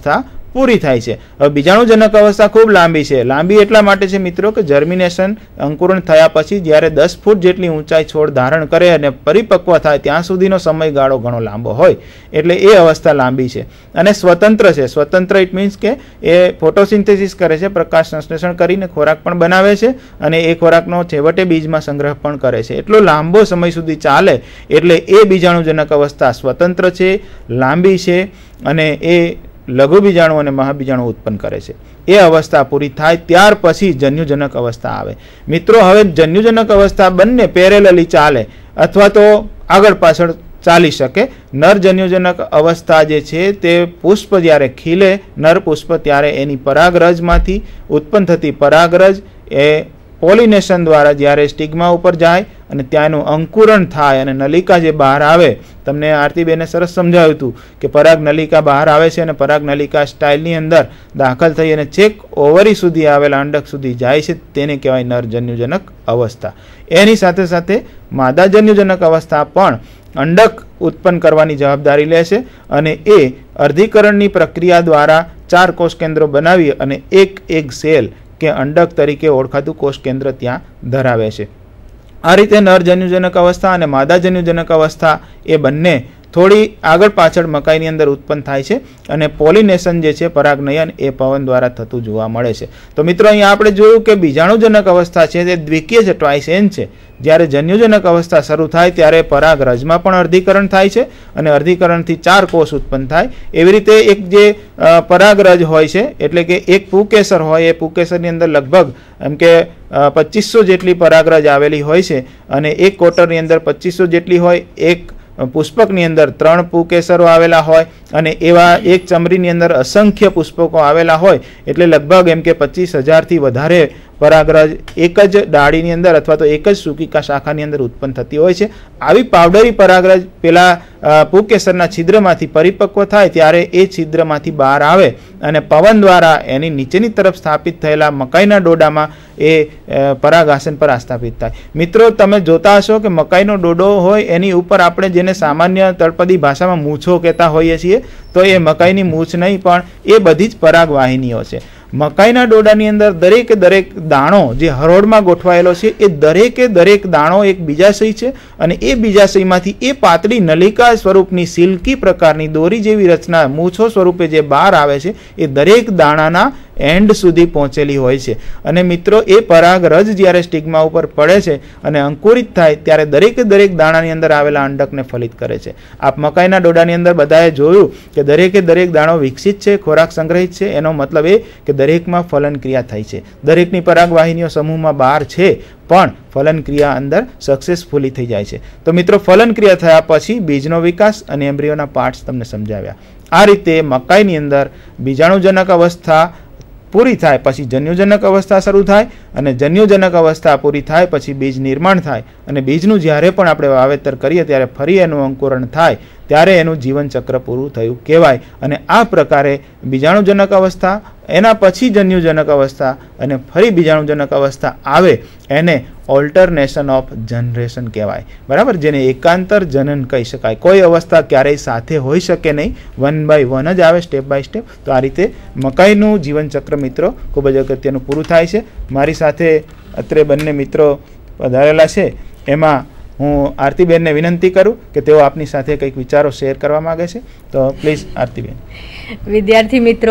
પૂરી થાય છે. હવે બીજાણુજનક અવસ્થા ખૂબ લાંબી છે. લાંબી એટલા માટે છે મિત્રો કે જર્મિનેશન અંકુરણ થયા પછી જ્યારે દસ ફૂટ જેટલી ઊંચાઈ છોડ ધારણ કરે અને પરિપક્વ થાય ત્યાં સુધીનો સમયગાળો ઘણો લાંબો હોય, એટલે એ અવસ્થા લાંબી છે. અને સ્વતંત્ર છે. સ્વતંત્ર ઇટ મીન્સ કે એ ફોટોસિન્થેસિસ કરે છે, પ્રકાશ સંશ્લેષણ કરીને ખોરાક પણ બનાવે છે અને એ ખોરાકનો છેવટે બીજમાં સંગ્રહ પણ કરે છે. એટલો લાંબો સમય સુધી ચાલે એટલે એ બીજાણુજનક અવસ્થા સ્વતંત્ર છે, લાંબી છે અને એ લઘુ બીજાણુ અને મહાબીજાણુ ઉત્પન્ન કરે છે. એ અવસ્થા પૂરી થાય ત્યાર પછી જન્યુજનક અવસ્થા આવે. મિત્રો, હવે જન્યુજનક અવસ્થા બંને પેરેલલી ચાલે અથવા તો આગળ પાછળ ચાલી શકે. નર જન્યુજનક અવસ્થા જે છે તે પુષ્પ જ્યારે ખીલે, નર પુષ્પ, ત્યારે એની પરાગરજમાંથી ઉત્પન્ન થતી પરાગરજ એ પોલિનેશન દ્વારા જ્યારે સ્ટિગ્મા ઉપર જાય અને ત્યાંનું અંકુરણ થાય અને નલિકા જે બહાર આવે, તમને આરતીબેને સરસ સમજાવ્યું હતું કે પરાગ નલિકા બહાર આવે છે અને પરાગ નલિકા સ્ટાઇલની અંદર દાખલ થઈ અને છેક ઓવરી સુધી આવેલા અંડક સુધી જાય છે, તેને કહેવાય નરજન્યુજનક અવસ્થા. એની સાથે સાથે માદાજન્યુજનક અવસ્થા પણ અંડક ઉત્પન્ન કરવાની જવાબદારી લે છે અને એ અર્ધીકરણની પ્રક્રિયા દ્વારા ચાર કોષ કેન્દ્રો બનાવી અને એક એક સેલ કે અંડક તરીકે ઓળખાતું કોષ કેન્દ્ર ત્યાં ધરાવે છે. આ રીતે નરજન્યુજનક અવસ્થા અને માદાજન્યુજનક અવસ્થા એ બંને થોડી આગળ પાછળ મકાઈની અંદર ઉત્પન્ન થાય છે અને પોલિનેશન જે છે પરાગનયન એ પવન દ્વારા થતું જોવા મળે છે. તો મિત્રો, અહીંયા આપણે જોયું કે બીજાણુજનક અવસ્થા છે તે દ્વિકીય છે, ટ્વાઇસેન છે. જ્યારે જન્યુજનક અવસ્થા શરૂ થાય ત્યારે પરાગરજમાં પણ અર્ધીકરણ થાય છે અને અર્ધીકરણથી ચાર કોષ ઉત્પન્ન થાય. એવી રીતે એક જે પરાગરજ હોય છે, એટલે કે એક પુકેસર હોય, એ પુકેસરની અંદર લગભગ એમ કે પચીસો જેટલી પરાગરજ આવેલી હોય છે અને એક કોટરની અંદર પચીસો જેટલી હોય, એક પુષ્પકની અંદર ત્રણ પુકેસરો આવેલા હોય અને એવા એક ચમરીની અંદર અસંખ્ય પુષ્પકો આવેલા હોય, એટલે લગભગ એમ કે પચીસ હજારથી વધારે પરાગરજ એક જ ડાળીની અંદર અથવા તો એક જ સૂકિકા શાખાની અંદર ઉત્પન્ન થતી હોય છે. આવી પાવડરી પરાગરજ પેલા પુકેસરના છિદ્રમાંથી પરિપક્વ થાય ત્યારે એ છિદ્રમાંથી બહાર આવે અને પવન દ્વારા એની નીચેની તરફ સ્થાપિત થયેલા મકાઈના ડોડામાં એ પરાગાસન પર આસ્થાપિત થાય. મિત્રો, તમે જોતા હશો કે મકાઈનો ડોડો હોય એની ઉપર આપણે જેને સામાન્ય તળપદી ભાષામાં મૂછો કહેતા હોઈએ છીએ, તો એ મકાઈની મૂછ નહીં પણ એ બધી જ પરાગવાહિનીઓ છે. મકાઈના ડોડાની અંદર દરેકે દરેક દાણો જે હરોળમાં ગોઠવાયેલો છે, એ દરેકે દરેક દાણો એક બીજાશય છે અને એ બીજાશયમાંથી એ પાતળી નલિકા સ્વરૂપની સિલ્કી પ્રકારની દોરી જેવી રચના મૂછો સ્વરૂપે જે બહાર આવે છે, એ દરેક દાણાના એન્ડ સુધી પહોંચેલી હોય છે. અને મિત્રો, એ પરાગરજ જ્યારે સ્ટિગ્મા ઉપર પડે છે અને અંકુરિત થાય ત્યારે દરેકે દરેક દાણાની અંદર આવેલા અંડકને ફલિત કરે છે. આપ મકાઈના ડોડાની અંદર બધાએ જોયું કે દરેકે દરેક દાણો વિકસિત છે, ખોરાક સંગ્રહિત છે. એનો મતલબ એ કે દરેકમાં ફલન ક્રિયા થઈ છે. દરેકની પરાગવાહિનીઓ સમૂહમાં બહાર છે પણ ફલન ક્રિયા અંદર સક્સેસફુલી થઈ જાય છે. તો મિત્રો, ફલન ક્રિયા થયા પછી બીજનો વિકાસ અને એમ્બ્રિયોના પાર્ટ્સ તમને સમજાવ્યા. આ રીતે મકાઈની અંદર બીજાણુજનક અવસ્થા પૂરી થાય પછી જન્યુજનક અવસ્થા શરૂ થાય અને જન્યુજનક અવસ્થા પૂરી થાય પછી બીજ નિર્માણ થાય અને બીજનું જ્યારે પણ આપણે વાવેતર કરીએ ત્યારે ફરી એનું અંકુરણ થાય ત્યારે એનું જીવનચક્ર પૂરું થયું કહેવાય. અને આ પ્રકારે બીજાણુજનક અવસ્થા, એના પછી જન્યુજનક અવસ્થા અને ફરી બીજાણુજનક અવસ્થા આવે એને ઓલ્ટરનેશન ઓફ જનરેશન કહેવાય. બરાબર, જેને એકાંતર જનન કહી શકાય. કોઈ અવસ્થા ક્યારેય સાથે હોઈ શકે નહીં, વન બાય વન જ આવે, સ્ટેપ બાય સ્ટેપ. તો આ રીતે મકાઈનું જીવનચક્ર મિત્રો ખૂબ જ અગત્યનું પૂરું થાય છે. મારી સાથે અત્રે બંને મિત્રો પધારેલા છે, એમાં હું આરતીબેનને વિનંતી કરું કે તેઓ આપની સાથે કંઈક વિચારો શેર કરવા માગે છે. તો પ્લીઝ આરતીબેન. વિદ્યાર્થી મિત્રો,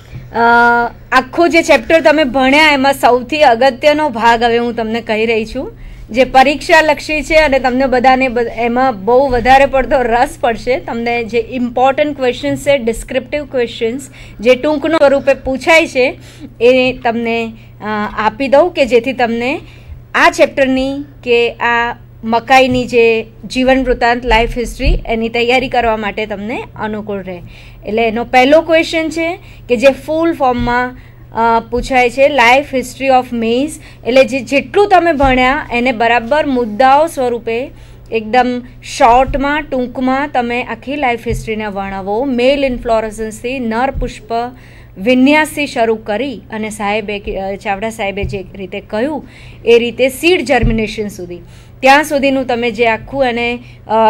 આખું જે ચેપ્ટર તમે ભણ્યા એમાં સૌથી અગત્યનો ભાગ હવે હું તમને કહી રહી છું, જે પરીક્ષા લક્ષી છે અને તમને બધાને એમાં બહુ વધારે પડતો રસ પડશે. તમને જે ઇમ્પોર્ટન્ટ ક્વેશ્ચન્સ છે, ડિસ્ક્રિપ્ટિવ ક્વેશ્ચન્સ જે ટૂંકનું સ્વરૂપે પૂછાય છે, એ તમને આપી દઉં કે જેથી તમને આ ચેપ્ટરની કે આ મકાઈની જે જીવન વૃત્તાંત લાઈફ હિસ્ટ્રી એની તૈયારી કરવા માટે તમને અનુકૂળ રહે. એટલે એનો પહેલો ક્વેશ્ચન છે કે જે ફૂલ ફોર્મમાં પૂછાય છે, લાઈફ હિસ્ટ્રી ઓફ મેઇઝ. એટલે જે જેટલું તમે ભણ્યા એને બરાબર મુદ્દાઓ સ્વરૂપે એકદમ શોર્ટમાં, ટૂંકમાં તમે આખી લાઈફ હિસ્ટ્રીને વર્ણવો. મેલ ઇન્ફ્લોરસન્સથી નર પુષ્પ વિન્યાસથી શરૂ કરી અને સાહેબે ચાવડા સાહેબે જે રીતે કહ્યું એ રીતે સીડ જર્મિનેશન સુધી, ત્યાં સુધીનું તમે જે આખું અને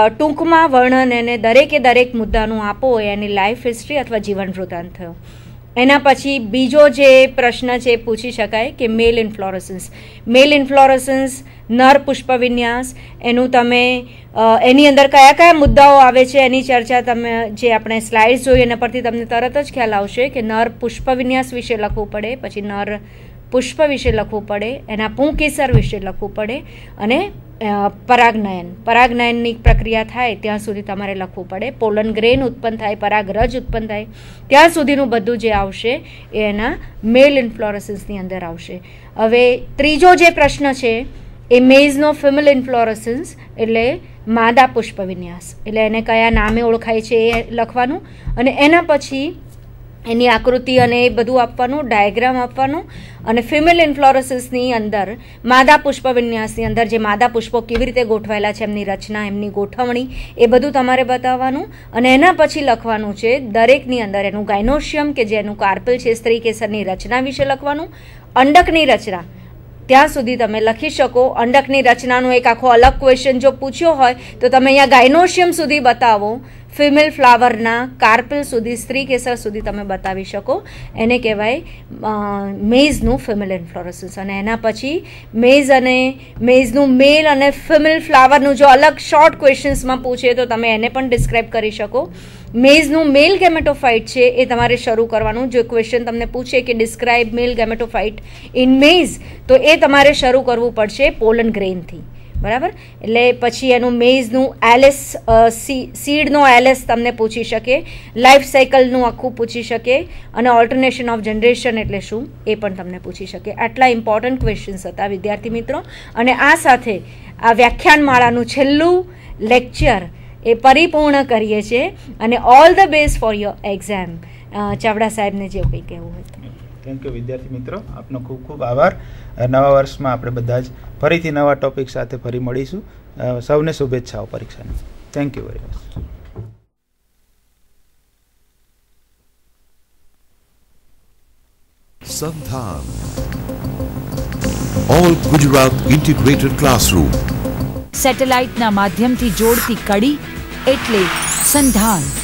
ટૂંકમાં વર્ણન એને દરેકે દરેક મુદ્દાનું આપો, એની લાઈફ હિસ્ટ્રી અથવા જીવન વૃત્તાંત થયો. એના પછી બીજો જે પ્રશ્ન છે એ પૂછી શકાય કે મેલ ઇન્ફ્લોરસન્સ. મેલ ઇન્ફ્લોરસન્સ, નર પુષ્પવિન્યાસ, એનું તમે એની અંદર કયા કયા મુદ્દાઓ આવે છે એની ચર્ચા તમે જે આપણે સ્લાઇડ્સ જોઈએ એના પરથી તમને તરત જ ખ્યાલ આવશે કે નર પુષ્પવિન્યાસ વિશે લખવું પડે, પછી નર પુષ્પ વિશે લખવું પડે, એના પુંકેસર વિશે લખવું પડે, અને પરાગનયન પરાગનયનની પ્રક્રિયા થાય ત્યાં સુધી તમારે લખવું પડે. પોલન ગ્રેન ઉત્પન્ન થાય, પરાગરજ ઉત્પન્ન થાય ત્યાં સુધીનું બધું જે આવશે એ એના મેલ ઇન્ફ્લોરસન્સની અંદર આવશે. હવે ત્રીજો જે પ્રશ્ન છે એ મેઝનો ફિમેલ ઇન્ફ્લોરસન્સ એટલે માદા પુષ્પ વિન્યાસ, એટલે એને કયા નામે ઓળખાય છે એ લખવાનું, અને એના પછી એની આકૃતિ અને એ બધું આપવાનું, ડાયાગ્રામ આપવાનું, અને ફિમેલ ઇન્ફ્લોરસન્સની અંદર માદા પુષ્પ વિન્યાસની અંદર જે માદા પુષ્પો કેવી રીતે ગોઠવાયેલા છે, એમની રચના, એમની ગોઠવણી, એ બધું તમારે બતાવવાનું. અને એના પછી લખવાનું છે દરેકની અંદર એનું ગાયનોશિયમ કે જેનું કાર્પલ છે, સ્ત્રી કેસરની રચના વિશે લખવાનું. અંડકની રચના ત્યાં સુધી તમે લખી શકો. અંડકની રચનાનો એક આખો અલગ ક્વેશ્ચન જો પૂછ્યો હોય તો તમે અહીંયા ગાયનોશિયમ સુધી બતાવો, ફિમેલ ફ્લાવરના કાર્પલ સુધી, સ્ત્રી કેસર સુધી તમે બતાવી શકો. એને કહેવાય મેઝનું ફિમેલ ઇન્ફ્લોરસન્સ. અને એના પછી મેઝ અને મેઝનું મેલ અને ફિમેલ ફ્લાવરનું જો અલગ શોર્ટ ક્વેશ્ચન્સમાં પૂછે તો તમે એને પણ ડિસ્ક્રાઇબ કરી શકો. મેઝનું મેલ ગેમેટોફાઇટ છે એ તમારે શરૂ કરવાનું. જો ક્વેશ્ચન તમને પૂછે કે describe male gametophyte in maize, તો એ તમારે શરૂ કરવું પડશે પોલન ગ્રેનથી, બરાબર. એટલે પછી એનું મેઝનું એલેસ, સીડનો એલેસ તમને પૂછી શકે, લાઈફ સાયકલનું આખું પૂછી શકે, અને ઓલ્ટરનેશન ઓફ જનરેશન એટલે શું એ પણ તમને પૂછી શકે. આટલા ઇમ્પોર્ટન્ટ ક્વેશ્ચન્સ હતા વિદ્યાર્થી મિત્રો. અને આ સાથે આ વ્યાખ્યાનમાળાનું છેલ્લું લેક્ચર એ પરિપૂર્ણ કરીએ છીએ. અને all the best for your exam. Chavda સાહેબને જે કંઈ કહેવું હોય. થેન્ક યુ વિદ્યાર્થી મિત્રો, આપનો ખૂબ ખૂબ આભાર. નવા વર્ષમાં આપણે બધા જ ફરીથી નવા ટોપિક સાથે ફરી મળીશું. સૌને શુભેચ્છાઓ પરીક્ષાની. Thank you very much. SANDHAN All Gujarat Integrated Classroom. સેટેલાઇટના માધ્યમથી જોડતી કડી એટલે સંધાન.